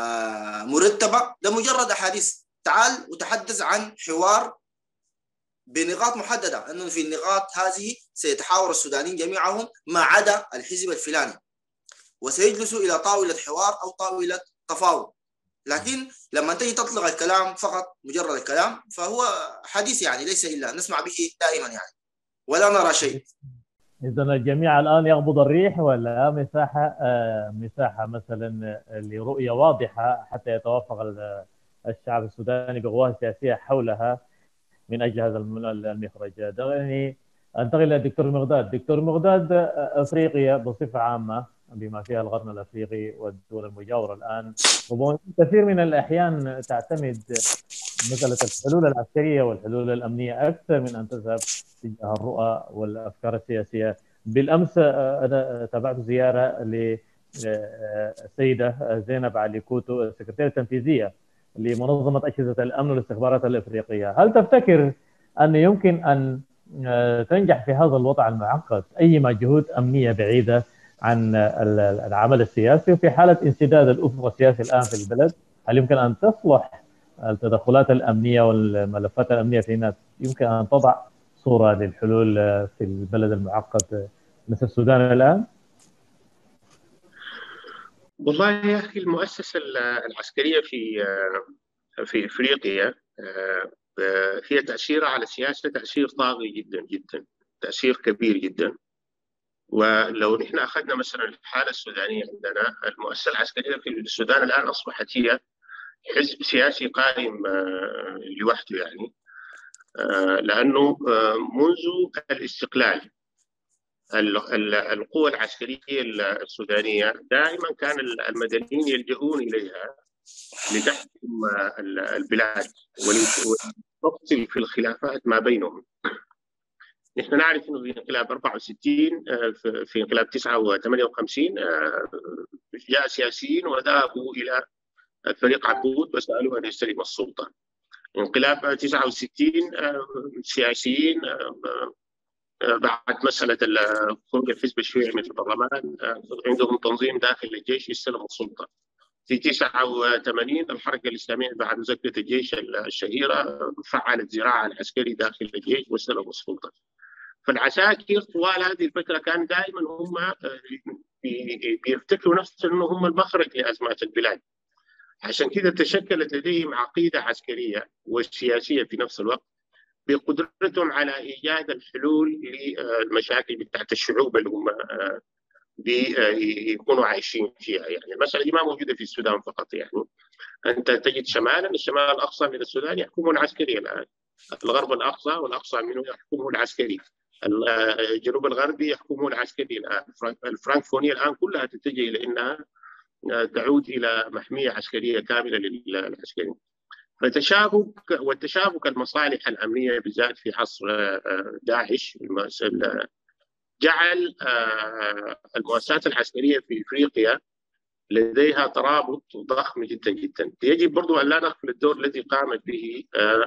مرتبه ده مجرد احاديث. تعال وتحدث عن حوار بنقاط محدده، انه في النقاط هذه سيتحاور السودانيين جميعهم ما عدا الحزب الفلاني، وسيجلسوا الى طاوله حوار او طاوله تفاوض. لكن لما تجي تطلق الكلام فقط مجرد الكلام فهو حديث، يعني ليس الا نسمع به دائما يعني ولا نرى شيء. إذا الجميع الآن يقبض الريح، ولا مساحة مثلا لرؤية واضحة حتى يتوافق الشعب السوداني بقواه السياسية حولها من أجل هذا المخرج؟ دعني أنتقل إلى الدكتور مغداد. دكتور مغداد، أفريقيا بصفة عامة بما فيها القرن الأفريقي والدول المجاورة الآن كثير من الأحيان تعتمد مسألة الحلول العسكرية والحلول الأمنية أكثر من أن تذهب تجاه الرؤى والأفكار السياسية. بالأمس أنا تابعت زيارة للسيدة زينب علي كوتو، السكرتيرة التنفيذية لمنظمة أجهزة الأمن والاستخبارات الأفريقية. هل تفتكر أن يمكن أن تنجح في هذا الوضع المعقد أيما جهود أمنية بعيدة عن العمل السياسي؟ وفي حالة انسداد الأفق السياسي الآن في البلد، هل يمكن أن تصلح التدخلات الأمنية والملفات الأمنية في الناس يمكن أن تضع صورة للحلول في البلد المعقد مثل السودان الآن؟ والله يا أخي، المؤسسة العسكرية في إفريقيا هي تأثيرها على السياسة تأثير طاغي جدا جدا، تأثير كبير جدا. ولو نحن أخذنا مثلا الحالة السودانية عندنا، المؤسسة العسكرية في السودان الآن أصبحت هي حزب سياسي قائم لوحده، يعني لأنه منذ الاستقلال القوى العسكرية السودانية دائما كان المدنيين يلجؤون إليها لتحكم البلاد ولتفصل في الخلافات ما بينهم. نحن نعرف انه في انقلاب 64 في انقلاب 59 جاء سياسيين وذهبوا الى الفريق عبود وسالوه ان يستلم السلطه. انقلاب 69 سياسيين بعد مساله خروج الحزب الشيوعي من البرلمان عندهم تنظيم داخل الجيش يستلموا السلطه. في 89 الحركه الاسلاميه بعد مذكره الجيش الشهيره فعلت زراعه العسكري داخل الجيش واستلموا السلطه. فالعساكر طوال هذه الفتره كان دائما هم بيفتكروا نفسهم انهم هم المخرج لازمات البلاد. عشان كده تشكلت لديهم عقيده عسكريه وسياسيه في نفس الوقت بقدرتهم على ايجاد الحلول للمشاكل بتاعت الشعوب اللي هم بيكونوا عايشين فيها. يعني المساله دي ما موجوده في السودان فقط. يعني انت تجد شمالا، الشمال الاقصى من السودان يحكمه العسكري الان، الغرب الاقصى والاقصى منه يحكمه العسكري، الجنوب الغربي يحكمه العسكري الان. الفرنكفونيه الان كلها تتجه الى انها تعود الى محميه عسكريه كامله للعسكري. والتشابك المصالح الامنيه بالذات في عصر داعش جعل المؤسسات العسكريه في افريقيا لديها ترابط ضخم جدا جدا. يجب برضو ان لا نغفل الدور الذي قامت به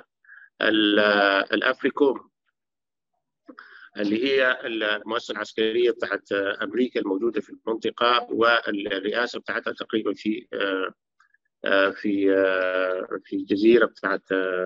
الافريكوم اللي هي المؤسسه العسكريه بتاعت امريكا الموجوده في المنطقه، والرئاسه بتاعتها تقريبا في جزيره بتاعت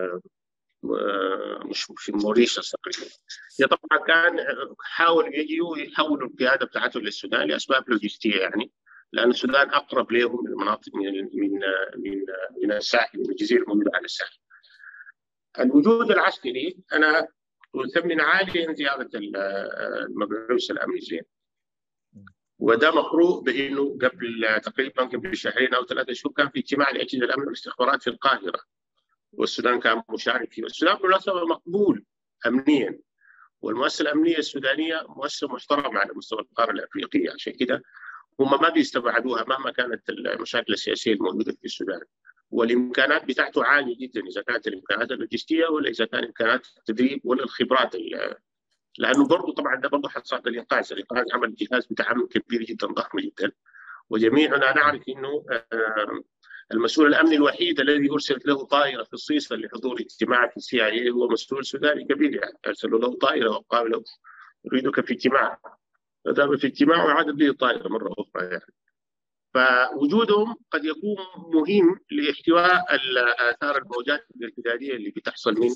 مش في موريشيوس تقريبا. هي طبعا كان حاولوا يحولوا القياده بتاعته للسودان لاسباب لوجستيه، يعني لان السودان اقرب لهم من المناطق من الساحل، من الجزيره الموجوده على الساحل. الوجود العسكري انا أثمن عاليا زياره المبعوث الامريكي، وده مقروء بانه قبل شهرين او 3 شهور كان في اجتماع لاجهزه الامن والاستخبارات في القاهره، والسودان كان مشارك فيه. والسودان بالمناسبه مقبول امنيا، والمؤسسه الامنيه السودانيه مؤسسه محترمه على مستوى القاره الافريقيه، عشان كده هم ما بيستبعدوها مهما كانت المشاكل السياسيه الموجوده في السودان. والامكانات بتاعته عاليه جدا، اذا كانت الامكانات اللوجستيه ولا اذا كان امكانات التدريب ولا الخبرات، لانه برضه طبعا ده برضه حصاد الانقاذ عمل جهاز بتعامل كبير جدا ضخم جدا. وجميعنا نعرف انه المسؤول الامني الوحيد الذي ارسلت له طائره خصيصا لحضور اجتماع في السي اي اي هو مسؤول سوداني كبير، يعني ارسلوا له طائره وقالوا له نريدك في اجتماع، فذهب في اجتماع وعاد به طائره مره اخرى. يعني فوجودهم قد يكون مهم لاحتواء اثار الموجات الارتداديه اللي بتحصل من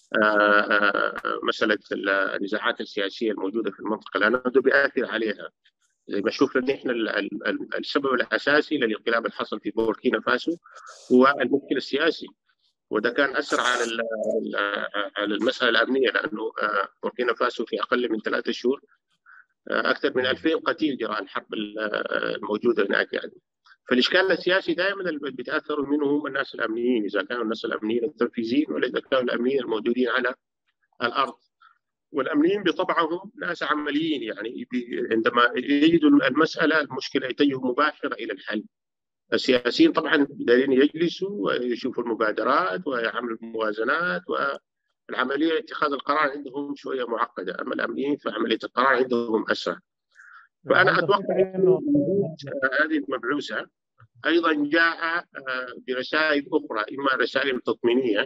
مساله النزاعات السياسيه الموجوده في المنطقه، لانه ده بياثر عليها. زي ما شفنا نحن السبب الاساسي للانقلاب اللي حصل في بوركينا فاسو هو المشكل السياسي، وده كان اثر على المساله الامنيه، لانه بوركينا فاسو في اقل من 3 شهور اكثر من 2000 قتيل جراء الحرب الموجوده هناك. يعني فالاشكال السياسي دائما اللي بيتاثروا منه هم الناس الامنيين، اذا كانوا الناس الامنيين التنفيذيين ولا اذا كانوا الامنيين الموجودين على الارض. والامنيين بطبعهم ناس عمليين، يعني عندما يجدوا المشكله يتجهوا مباشره الى الحل. السياسيين طبعا دايرين يجلسوا ويشوفوا المبادرات ويعملوا الموازنات، والعمليه اتخاذ القرار عندهم شويه معقده، اما الامنيين فعمليه القرار عندهم اسرع. فانا اتوقع انه هذه المبعوثه ايضا جاء برسائل اخرى، اما رسائل تطمينيه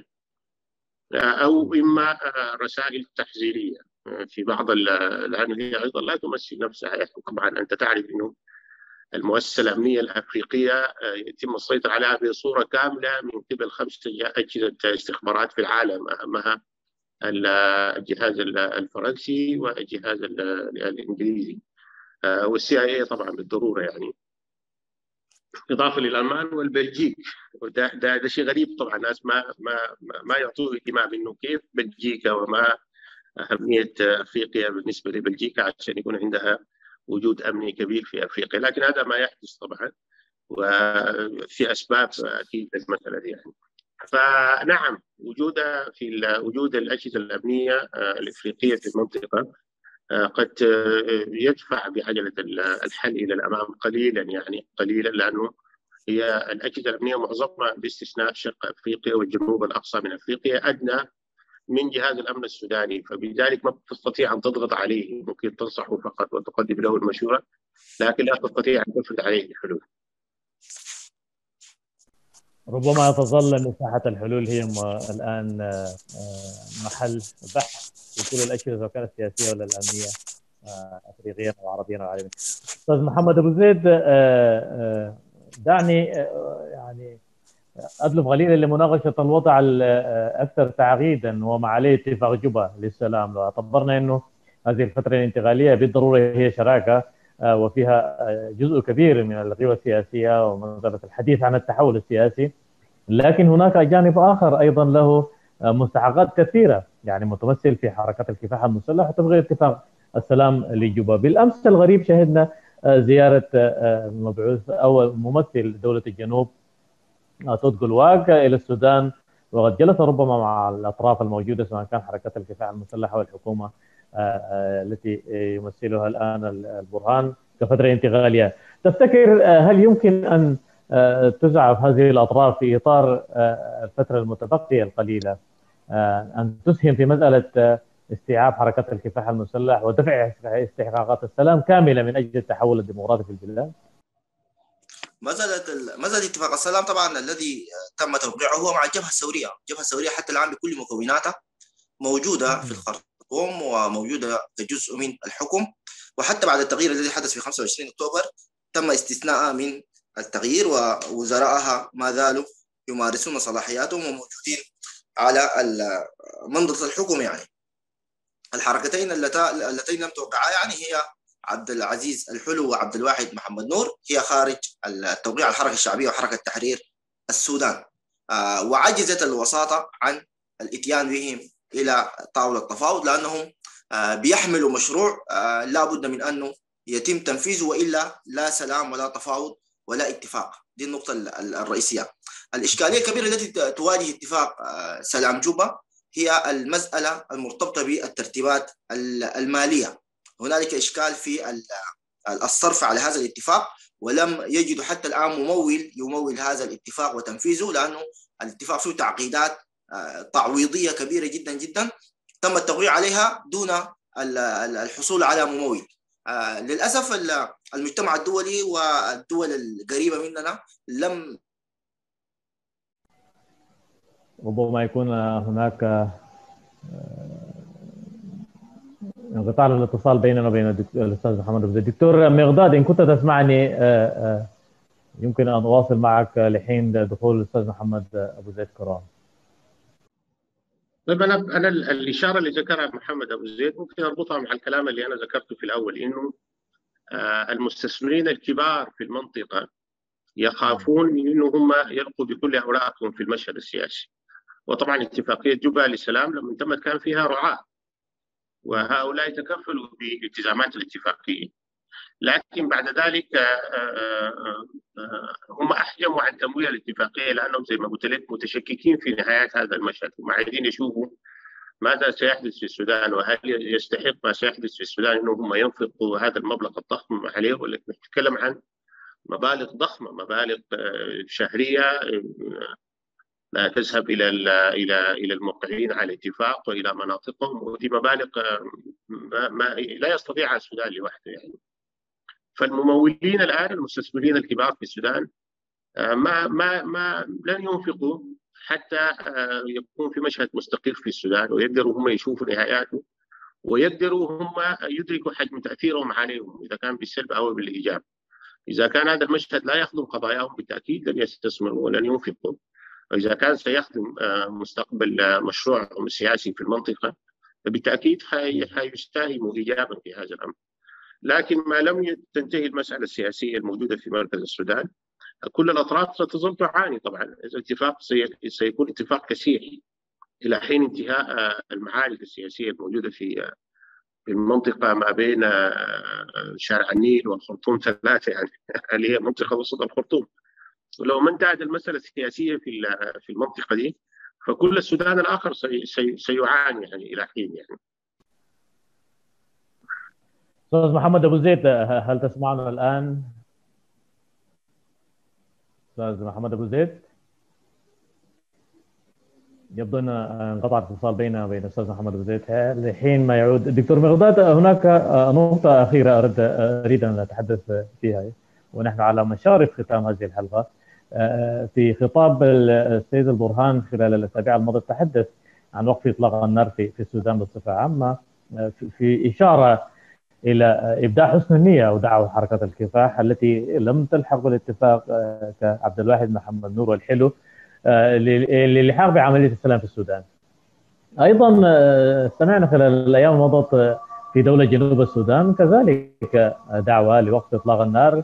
او اما رسائل تحذيريه في بعض، لانه هي ايضا لا تمثل نفسها. يعني طبعا انت تعرف انه المؤسسه الامنيه الافريقيه يتم السيطره عليها بصوره كامله من قبل 5 اجهزه استخبارات في العالم، اهمها الجهاز الفرنسي والجهاز الانجليزي والسي اي اي طبعا بالضروره، يعني اضافه للالمان والبلجيك. وده شيء غريب طبعا، الناس ما يعطوه اهتمام انه كيف بلجيكا وما اهميه افريقيا بالنسبه لبلجيكا عشان يكون عندها وجود امني كبير في افريقيا، لكن هذا ما يحدث طبعا، وفي اسباب اكيد المساله دي. يعني فنعم وجود الاجهزه الامنيه الافريقيه في المنطقه قد يدفع بعجله الحل الى الامام قليلا، يعني قليلا، لانه هي الاجهزه الامنيه معظمها باستثناء شرق افريقيا والجنوب الاقصى من افريقيا ادنى من جهاز الأمن السوداني، فبذلك ما تستطيع أن تضغط عليه، ممكن تنصحه فقط وتقدم له المشورة، لكن لا تستطيع أن تفرض عليه الحلول. ربما تظل مساحة الحلول هي الآن محل بحث في كل الأشرطة، سواء كانت سياسية ولا الأمنية، أفريقيا أو عربيا أو عالميا. أستاذ محمد أبو زيد، دعني يعني أطلب قليلا لمناقشة الوضع الأكثر تعقيدا وما عليه اتفاق جوبا للسلام. لو اعتبرنا أنه هذه الفترة الانتقالية بالضرورة هي شراكة وفيها جزء كبير من القوى السياسية ومنظرة الحديث عن التحول السياسي، لكن هناك جانب آخر أيضا له مستحقات كثيرة، يعني متمثل في حركات الكفاح المسلح وتبغي اتفاق السلام لجوبا. بالأمس الغريب شهدنا زيارة مبعوث أو ممثل دولة الجنوب توت جلواك إلى السودان، وقد جلس ربما مع الأطراف الموجودة سواء كان حركات الكفاح المسلح والحكومة التي يمثلها الآن البرهان كفترة انتقالية. تفتكر هل يمكن أن تزعف هذه الأطراف في إطار الفترة المتبقية القليلة أن تسهم في مسألة استيعاب حركات الكفاح المسلح ودفع استحقاقات السلام كاملة من أجل التحول الديمقراطي في البلاد؟ مسألة اتفاق السلام طبعا الذي تم توقيعه هو مع الجبهة الثورية. الجبهة الثورية حتى الآن بكل مكوناتها موجودة في الخرطوم وموجودة كجزء من الحكم، وحتى بعد التغيير الذي حدث في 25 أكتوبر تم استثناءها من التغيير، ووزراءها ما زالوا يمارسون صلاحياتهم وموجودين على منضدة الحكم. يعني الحركتين اللتين لم توقعا يعني هي عبد العزيز الحلو وعبد الواحد محمد نور هي خارج التوقيع الحركة الشعبية وحركة تحرير السودان، وعجزت الوساطة عن الاتيان بهم إلى طاولة التفاوض، لأنهم بيحملوا مشروع لا بد من أنه يتم تنفيذه، وإلا لا سلام ولا تفاوض ولا اتفاق. دي النقطة الرئيسية. الإشكالية الكبيرة التي تواجه اتفاق سلام جوبا هي المسألة المرتبطة بالترتيبات المالية. هنالك إشكال في الصرف على هذا الاتفاق، ولم يجدوا حتى الآن ممول يمول هذا الاتفاق وتنفيذه، لأنه الاتفاق فيه تعقيدات تعويضية كبيرة جدا جدا تم التوقيع عليها دون الحصول على ممول. للأسف المجتمع الدولي والدول القريبة مننا لم ربما يكون هناك انقطاع الاتصال بيننا وبين الأستاذ محمد أبو زيد. دكتور مغداد، إن كنت تسمعني يمكن أن أواصل معك لحين دخول الأستاذ محمد أبو زيد كرام. طيب أنا الإشارة اللي ذكرها محمد أبو زيد ممكن أربطها مع الكلام اللي أنا ذكرته في الأول، إنه المستثمرين الكبار في المنطقة يخافون من إنه هم يلقوا بكل أوراقهم في المشهد السياسي. وطبعا اتفاقية جوبا للسلام لما تمت كان فيها رعاة، وهؤلاء تكفلوا بالتزامات الاتفاقية، لكن بعد ذلك هم أحجموا عن تمويل الاتفاقية، لأنهم زي ما قلت لك متشككين في نهاية هذا المشهد، هم عايزين يشوفوا ماذا سيحدث في السودان، وهل يستحق ما سيحدث في السودان أنه هم ينفقوا هذا المبلغ الضخم عليه، ولا نتكلم عن مبالغ ضخمة، مبالغ شهرية لا تذهب إلى الموقعين على الاتفاق وإلى مناطقهم، ودي مبالغ ما لا يستطيعها السودان لوحده يعني. فالممولين الآن المستثمرين الكبار في السودان ما لن ينفقوا حتى يكون في مشهد مستقر في السودان، ويقدروا هم يشوفوا نهاياته، ويقدروا هم يدركوا حجم تأثيرهم عليهم إذا كان بالسلب أو بالإيجاب. إذا كان هذا المشهد لا يخدم قضاياهم بالتأكيد لن يستثمروا ولن ينفقوا، وإذا كان سيخدم مستقبل مشروعهم السياسي في المنطقة بالتأكيد حيساهموا إيجابا في هذا الأمر. لكن ما لم تنتهي المسألة السياسية الموجودة في مركز السودان كل الأطراف ستظل تعاني. طبعا الاتفاق سيكون اتفاق كسيحي إلى حين انتهاء المعارك السياسية الموجودة في المنطقة ما بين شارع النيل والخرطوم ثلاثة، يعني اللي هي منطقة وسط الخرطوم. ولو ما انتهت المسألة السياسية في المنطقة دي فكل السودان الآخر سيعاني يعني إلى حين يعني. أستاذ محمد أبو زيد، هل تسمعنا الآن؟ أستاذ محمد أبو زيد؟ يبدو أن انقطع الاتصال بيننا وبين الأستاذ محمد أبو زيد لحين ما يعود الدكتور مغداد. هناك نقطة أخيرة أريد أن أتحدث فيها ونحن على مشارف ختام هذه الحلقة. في خطاب السيد البرهان خلال الأسابيع الماضية تحدث عن وقف إطلاق النار في السودان بصفة عامة، في إشارة إلى إبداع حسن النية ودعوة حركة الكفاح التي لم تلحق بالاتفاق كعبد الواحد محمد نور والحلو للحاق بعملية السلام في السودان. أيضا سمعنا خلال الأيام الماضية في دولة جنوب السودان كذلك دعوة لوقف إطلاق النار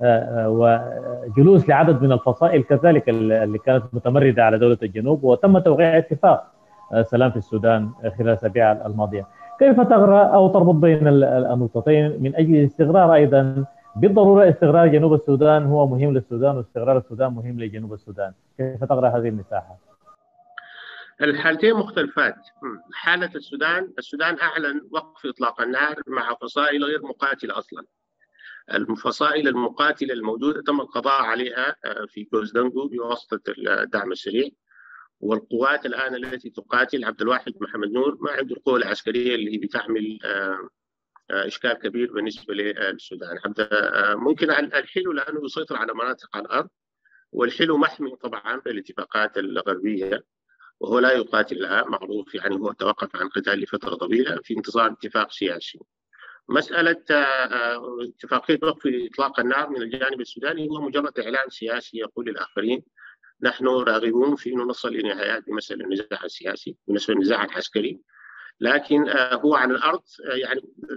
وجلوس لعدد من الفصائل كذلك اللي كانت متمردة على دولة الجنوب، وتم توقيع اتفاق سلام في السودان خلال الأسابيع الماضية. كيف تقرأ أو تربط بين النقطتين من أجل استقرار أيضا بالضرورة استقرار جنوب السودان هو مهم للسودان واستقرار السودان مهم لجنوب السودان؟ كيف تقرأ هذه المساحة؟ الحالتين مختلفات. حالة السودان أعلن وقف إطلاق النار مع فصائل غير مقاتلة أصلا. الفصائل المقاتلة الموجودة تم القضاء عليها في كوزدنجو بواسطة الدعم السريع، والقوات الآن التي تقاتل عبد الواحد محمد نور ما عنده القوة العسكرية اللي بتعمل إشكال كبير بالنسبة للسودان. ممكن الحلو لأنه يسيطر على مناطق على الأرض، والحلو محمي طبعا بالاتفاقات الغربية وهو لا يقاتل الآن، معروف يعني هو توقف عن قتال لفترة طويلة في انتظار اتفاق سياسي. مسألة اتفاقية وقف إطلاق النار من الجانب السوداني هو مجرد إعلان سياسي يقول للآخرين نحن راغبون في أن نصل إلى نهايات بمسألة النزاع السياسي بمسألة النزاع العسكري، لكن هو عن الأرض يعني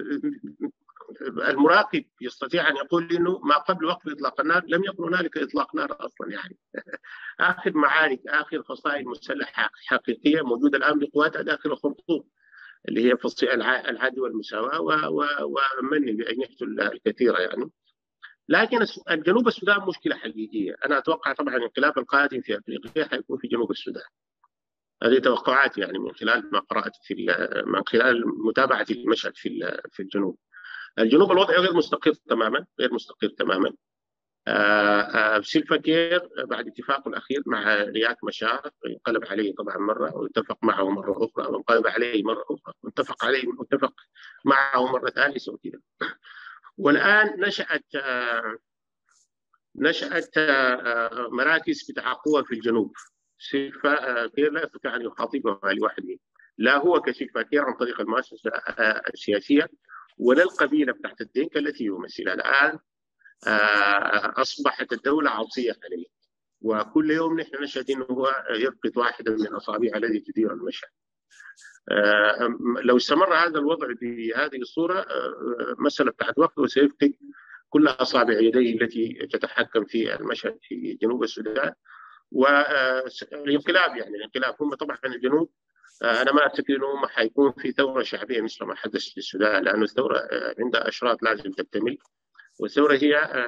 المراقب يستطيع أن يقول إنه ما قبل وقف إطلاق النار لم يكن هنالك إطلاق نار أصلا. يعني آخر معارك، آخر فصائل مسلحة حقيقية موجودة الآن بقواتها داخل الخرطوم اللي هي فصائل العدل والمساواة ومن بأجنحته الكثيرة يعني. لكن الجنوب السودان مشكلة حقيقية. أنا أتوقع طبعا الانقلاب القادم في أفريقيا حيكون في جنوب السودان. هذه توقعاتي يعني من خلال ما قرأت من خلال متابعة المشهد في الجنوب. الجنوب الوضع غير مستقر تماما، غير مستقر تماما. سيلفا كير بعد اتفاقه الأخير مع رياك مشار انقلب عليه طبعا مرة واتفق معه مرة أخرى وانقلب عليه مرة أخرى واتفق معه مرة ثالثة وكذا. والآن نشأت مراكز بتاع قوة في الجنوب. سيلفا كير لا يستطيع أن يخاطبها لوحده، لا هو كسيلفا كير عن طريق المؤسسة السياسية ولا القبيلة بتاعت الدينكا التي يمثلها. الآن أصبحت الدولة عصية عليه، وكل يوم نحن نشهد أنه هو يفقد واحدا من أصابع الذي تدير المشهد. لو استمر هذا الوضع بهذه الصورة مسألة بتاعت وقت وسيفقد كل أصابع يديه التي تتحكم في المشهد في جنوب السودان. والانقلاب يعني الانقلاب هم طبعا الجنوب أنا ما أعتقد أنه هم حيكون في ثورة شعبية مثل ما حدث في السودان، لأن الثورة عندها أشراط لازم تكتمل، والثورة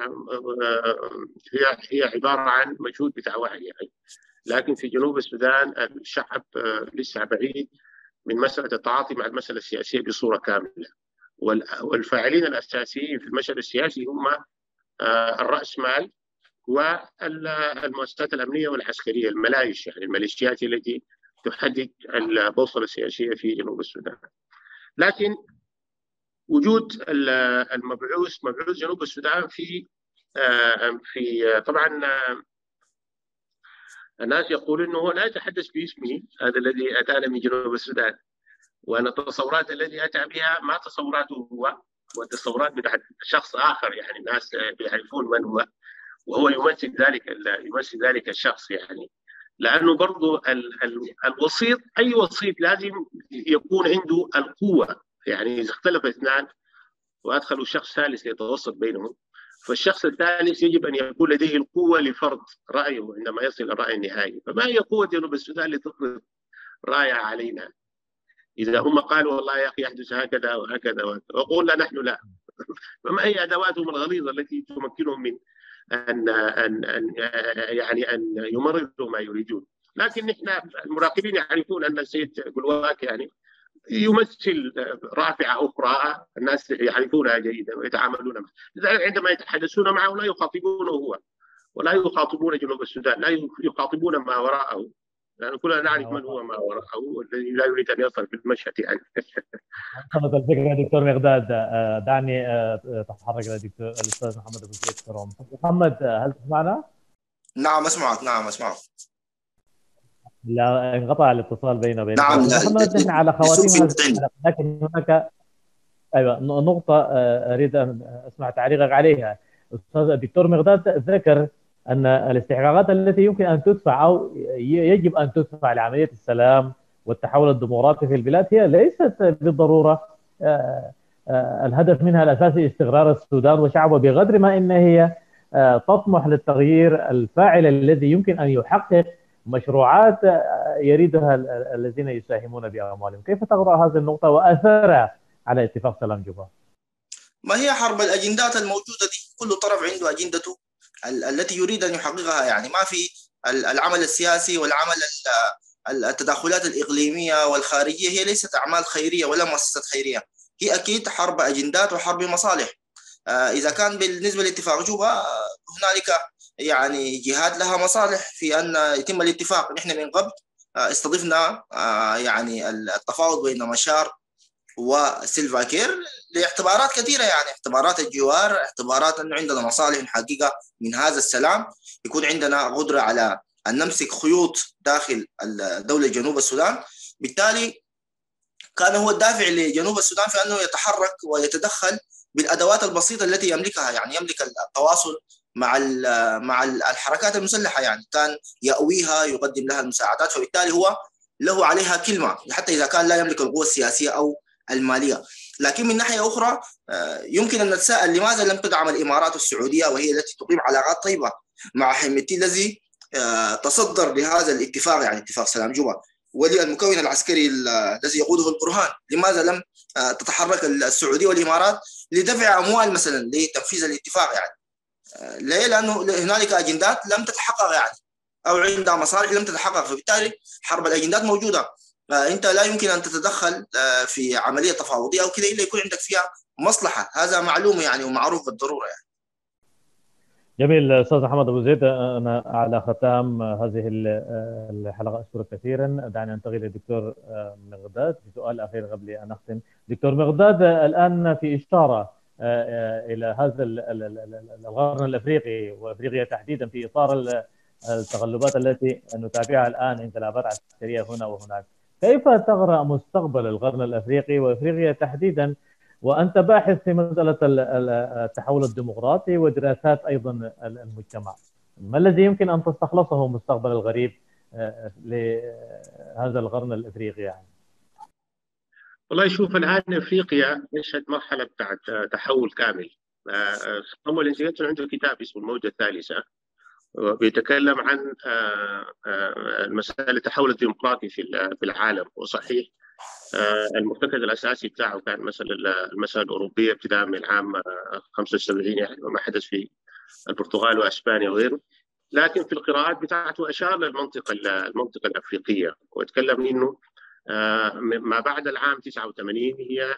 هي عبارة عن مجهود بتاع وعي يعني. لكن في جنوب السودان الشعب لسه بعيد من مسألة التعاطي مع المسألة السياسية بصورة كاملة، والفاعلين الأساسيين في المشهد السياسي هم الرأسمال والمؤسسات الأمنية والعسكرية، الملايش يعني الميليشيات التي تحدد البوصلة السياسية في جنوب السودان. لكن وجود مبعوث جنوب السودان في طبعا الناس يقولون انه هو لا يتحدث باسمه، هذا الذي اتانا من جنوب السودان، وان التصورات التي اتى بها ما تصوراته هو، والتصورات بتاعت شخص اخر يعني الناس يعرفون من هو، وهو يمثل ذلك الشخص يعني. لانه برضه الوسيط، اي وسيط لازم يكون عنده القوه، يعني اذا اختلف اثنان وادخلوا شخص ثالث يتوسط بينهم، فالشخص الثالث يجب ان يكون لديه القوه لفرض رايه عندما يصل الراي النهائي. فما هي قوه جنوب السودان لتفرض رايه علينا؟ اذا هم قالوا والله يا اخي يحدث هكذا وهكذا وقلنا نحن لا، فما هي ادواتهم الغليظه التي تمكنهم من ان يمرروا ما يريدون؟ لكن نحن المراقبين يعرفون ان السيد قلواك يعني يمثل رافعة أخرى الناس يعرفونها جيدا ويتعاملون معه، لذلك عندما يتحدثون معه لا يخاطبونه هو ولا يخاطبون جنوب السودان، لا يخاطبون ما وراءه، لأن كلنا نعرف من هو ما وراءه والذي لا يريد أن يصل في المشهد يعني. وصلت الفكرة دكتور مقداد. دعني أتحرك لدكتور الأستاذ محمد أبو زيد كروم. محمد، هل تسمعنا؟ نعم أسمعك، نعم أسمعك. لا، انقطع الاتصال بيننا وبينك. نعم، محمد، نحن على خواتيم هذه الحلقة، لكن هناك نقطة أريد أن أسمع تعليقك عليها. أستاذ الدكتور مقداد ذكر أن الاستحقاقات التي يمكن أن تدفع أو يجب أن تدفع لعملية السلام والتحول الديمقراطي في البلاد هي ليست بالضرورة الهدف منها الأساسي استقرار السودان وشعبه، بقدر ما أن هي تطمح للتغيير الفاعل الذي يمكن أن يحقق مشروعات يريدها الذين يساهمون بأموالهم. كيف تقرأ هذه النقطة وأثرها على اتفاق سلام جوبا؟ ما هي حرب الأجندات الموجودة دي؟ كل طرف عنده أجندته التي يريد أن يحققها، يعني ما في العمل السياسي والعمل التدخلات الإقليمية والخارجية هي ليست أعمال خيرية ولا مؤسسات خيرية، هي أكيد حرب أجندات وحرب مصالح. إذا كان بالنسبة لاتفاق جوبا هنالك يعني جهات لها مصالح في أن يتم الاتفاق. نحن من قبل استضفنا يعني التفاوض بين مشار وسيلفا كير لاعتبارات كثيرة، يعني اعتبارات الجوار، اعتبارات أنه عندنا مصالح نحققها من هذا السلام، يكون عندنا قدرة على أن نمسك خيوط داخل دولة جنوب السودان. بالتالي كان هو الدافع لجنوب السودان في أنه يتحرك ويتدخل بالأدوات البسيطة التي يملكها، يعني يملك التواصل مع الحركات المسلحة، يعني كان يأويها، يقدم لها المساعدات، فبالتالي هو له عليها كلمة حتى إذا كان لا يملك القوة السياسية أو المالية. لكن من ناحية أخرى يمكن أن نتساءل لماذا لم تدعم الإمارات والسعودية وهي التي تقيم علاقات طيبة مع حميتي الذي تصدر لهذا الاتفاق، يعني اتفاق سلام جوبا، وللمكون العسكري الذي يقوده البرهان. لماذا لم تتحرك السعودية والإمارات لدفع أموال مثلا لتنفيذ الاتفاق؟ يعني ليه؟ لأنه هنالك أجندات لم تتحقق، يعني أو عندها مصالح لم تتحقق، فبالتالي حرب الأجندات موجودة. أنت لا يمكن أن تتدخل في عملية تفاوضية أو كذا إلا يكون عندك فيها مصلحة، هذا معلوم يعني ومعروف بالضرورة يعني. جميل أستاذ محمد أبو زيد. أنا على ختام هذه الحلقة أشكرك كثيرا. دعني أنتقل للدكتور مقداد في سؤال أخير قبل أن أختم. دكتور مقداد، الآن في إشارة إلى هذا القرن الأفريقي وأفريقيا تحديدا في إطار التقلبات التي نتابعها الآن، انقلابات عسكرية هنا وهناك. كيف تقرأ مستقبل القرن الأفريقي وأفريقيا تحديدا وأنت باحث في مسألة التحول الديمقراطي ودراسات أيضا المجتمع؟ ما الذي يمكن أن تستخلصه مستقبل القريب لهذا القرن الأفريقي يعني؟ والله شوف، الآن أفريقيا نشهد مرحلة بتاعت تحول كامل. صامويل إنجلتون عنده كتاب اسمه الموجة الثالثة، بيتكلم عن المسألة التحول الديمقراطي في العالم. وصحيح المرتكز الأساسي بتاعه كان المسألة الأوروبية ابتداء من العام 75 يعني، وما حدث في البرتغال وأسبانيا وغيره. لكن في القراءات بتاعته أشار للمنطقة الأفريقية، وتكلم إنه ما بعد العام 89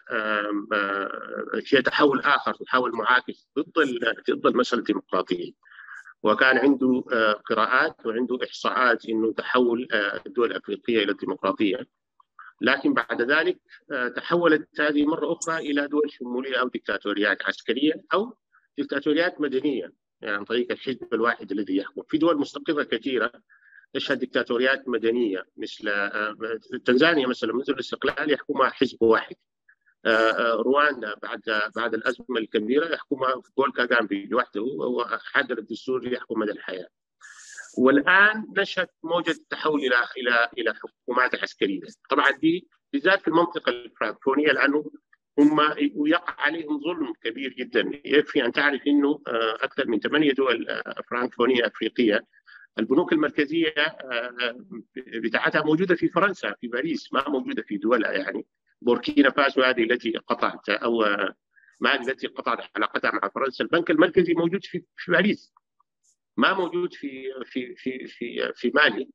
هي تحول آخر، تحول معاكس ضد المسألة الديمقراطية. وكان عنده قراءات وعنده إحصاءات إنه تحول الدول الأفريقية إلى الديمقراطية. لكن بعد ذلك تحولت هذه مرة أخرى إلى دول شمولية أو ديكتاتوريات عسكرية أو ديكتاتوريات مدنية، يعني عن طريق الحزب الواحد الذي يحكم. في دول مستقرة كثيرة تشهد ديكتاتوريات مدنية، مثل تنزانيا مثلا منذ الاستقلال يحكمها حزب واحد. رواندا بعد الأزمة الكبيرة يحكمها بول كاغامبي لوحده، وهو حاضر الدستور يحكم مدى الحياة. والآن نشهد موجة تحول إلى حكومات عسكرية. طبعا دي بالذات في المنطقة الفرانكفونية، لأنه هم يقع عليهم ظلم كبير جدا. يكفي أن تعرف أنه أكثر من 8 دول فرانكفونية أفريقية البنوك المركزية بتاعتها موجودة في فرنسا في باريس، ما موجودة في دولها. يعني بوركينا فاسو هذه التي قطعت أو مالي التي قطعت علاقتها مع فرنسا، البنك المركزي موجود في باريس، ما موجود في مالي.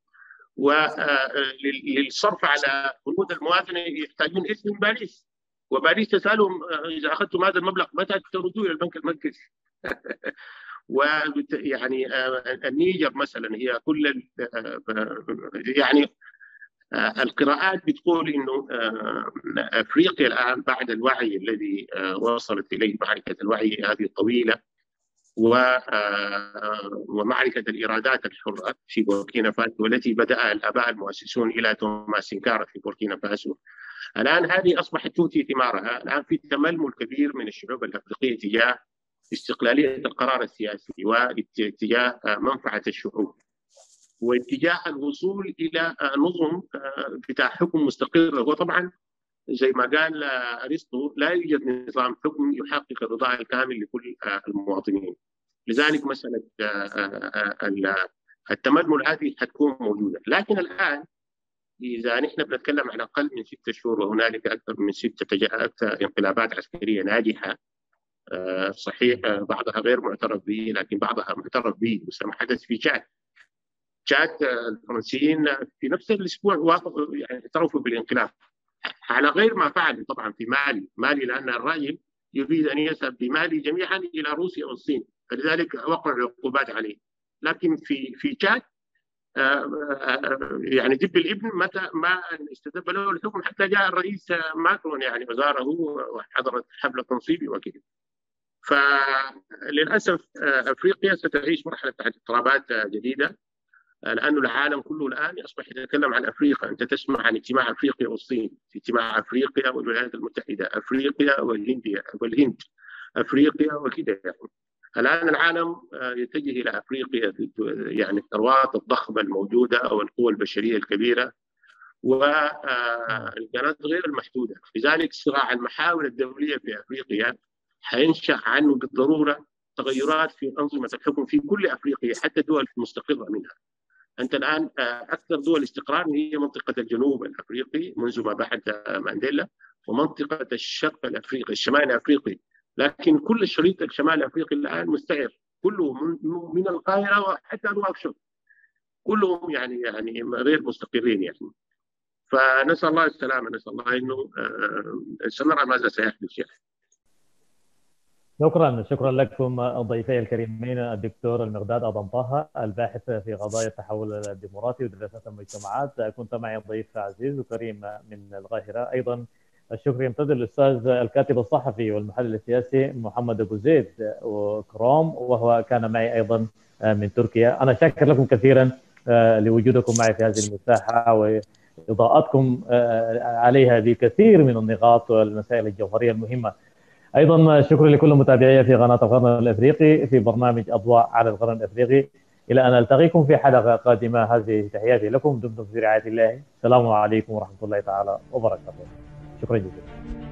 وللصرف على بنود الموازنه يحتاجون اسم من باريس، وباريس تسالهم اذا اخذتم هذا المبلغ متى تردوه الى البنك المركزي؟ ويعني النيجر مثلا هي كل يعني القراءات بتقول انه افريقيا الان بعد الوعي الذي وصلت اليه معركه الوعي هذه الطويله ومعركه الايرادات الحره في بوركينا فاسو والتي بداها الاباء المؤسسون الى توماس سنكارا في بوركينا فاسو، الان هذه اصبحت تؤتي ثمارها. الان في تململ كبير من الشعوب الافريقيه تجاه استقلاليه القرار السياسي واتجاه منفعه الشعوب واتجاه الوصول الى نظم بتاع حكم مستقر. وطبعا زي ما قال ارسطو لا يوجد نظام حكم يحقق الرضاء الكامل لكل المواطنين، لذلك مساله التململ هذه حتكون موجوده. لكن الان اذا نحن بنتكلم عن اقل من 6 شهور وهنالك اكثر من 6 انقلابات عسكريه ناجحه، صحيح بعضها غير معترف به لكن بعضها معترف به، مثل ما حدث في تشاد الفرنسيين في نفس الاسبوع يعني اعترفوا بالانقلاب على غير ما فعل طبعا في مالي لان الراجل يريد ان يذهب بمالي جميعا الى روسيا والصين، فلذلك وقع العقوبات عليه. لكن في تشاد يعني دب الابن متى ما استتب له الحكم حتى جاء الرئيس ماكرون يعني وزاره وحضرت حفل تنصيبه وكذا. فللاسف افريقيا ستعيش مرحله اضطرابات جديده، لأن العالم كله الآن أصبح يتكلم عن أفريقيا. أنت تسمع عن اجتماع أفريقيا والصين، اجتماع أفريقيا والولايات المتحدة، أفريقيا والهند، أفريقيا وكذا. يعني الآن العالم يتجه إلى أفريقيا، يعني الثروات الضخمة الموجودة أو القوى البشرية الكبيرة والإمكانات غير المحدودة. لذلك صراع المحاور الدولية في أفريقيا حينشأ عنه بالضرورة تغيرات في أنظمة الحكم في كل أفريقيا حتى الدول المستقرة منها. أنت الآن أكثر دول استقرار هي منطقة الجنوب الأفريقي منذ ما بعد مانديلا، ومنطقة الشرق الأفريقي الشمال الأفريقي. لكن كل الشريط الشمال الأفريقي الآن مستعر، كله من القاهرة وحتى نواكشوط كلهم يعني غير مستقرين يعني. فنسأل الله السلامة، نسأل الله إنه سنرى ماذا سيحدث يعني. شكرا لكم ضيفي الكريمين الدكتور المقداد أدم طه الباحث في قضايا التحول الديمقراطي ودراسات المجتمعات، كنت معي ضيف عزيز وكريم من القاهرة. أيضا الشكر يمتد للأستاذ الكاتب الصحفي والمحلل السياسي محمد أبو زيد وكروم، وهو كان معي أيضا من تركيا. أنا شاكر لكم كثيرا لوجودكم معي في هذه المساحة وإضاءتكم عليها بكثير من النقاط والمسائل الجوهرية المهمة. أيضا شكرا لكل متابعي في قناة القرن الأفريقي في برنامج أضواء على القرن الأفريقي. إلى أن ألتقيكم في حلقة قادمة، هذه تحياتي لكم، دمتم في رعاية الله. السلام عليكم ورحمة الله تعالى وبركاته. شكرا جزيلا.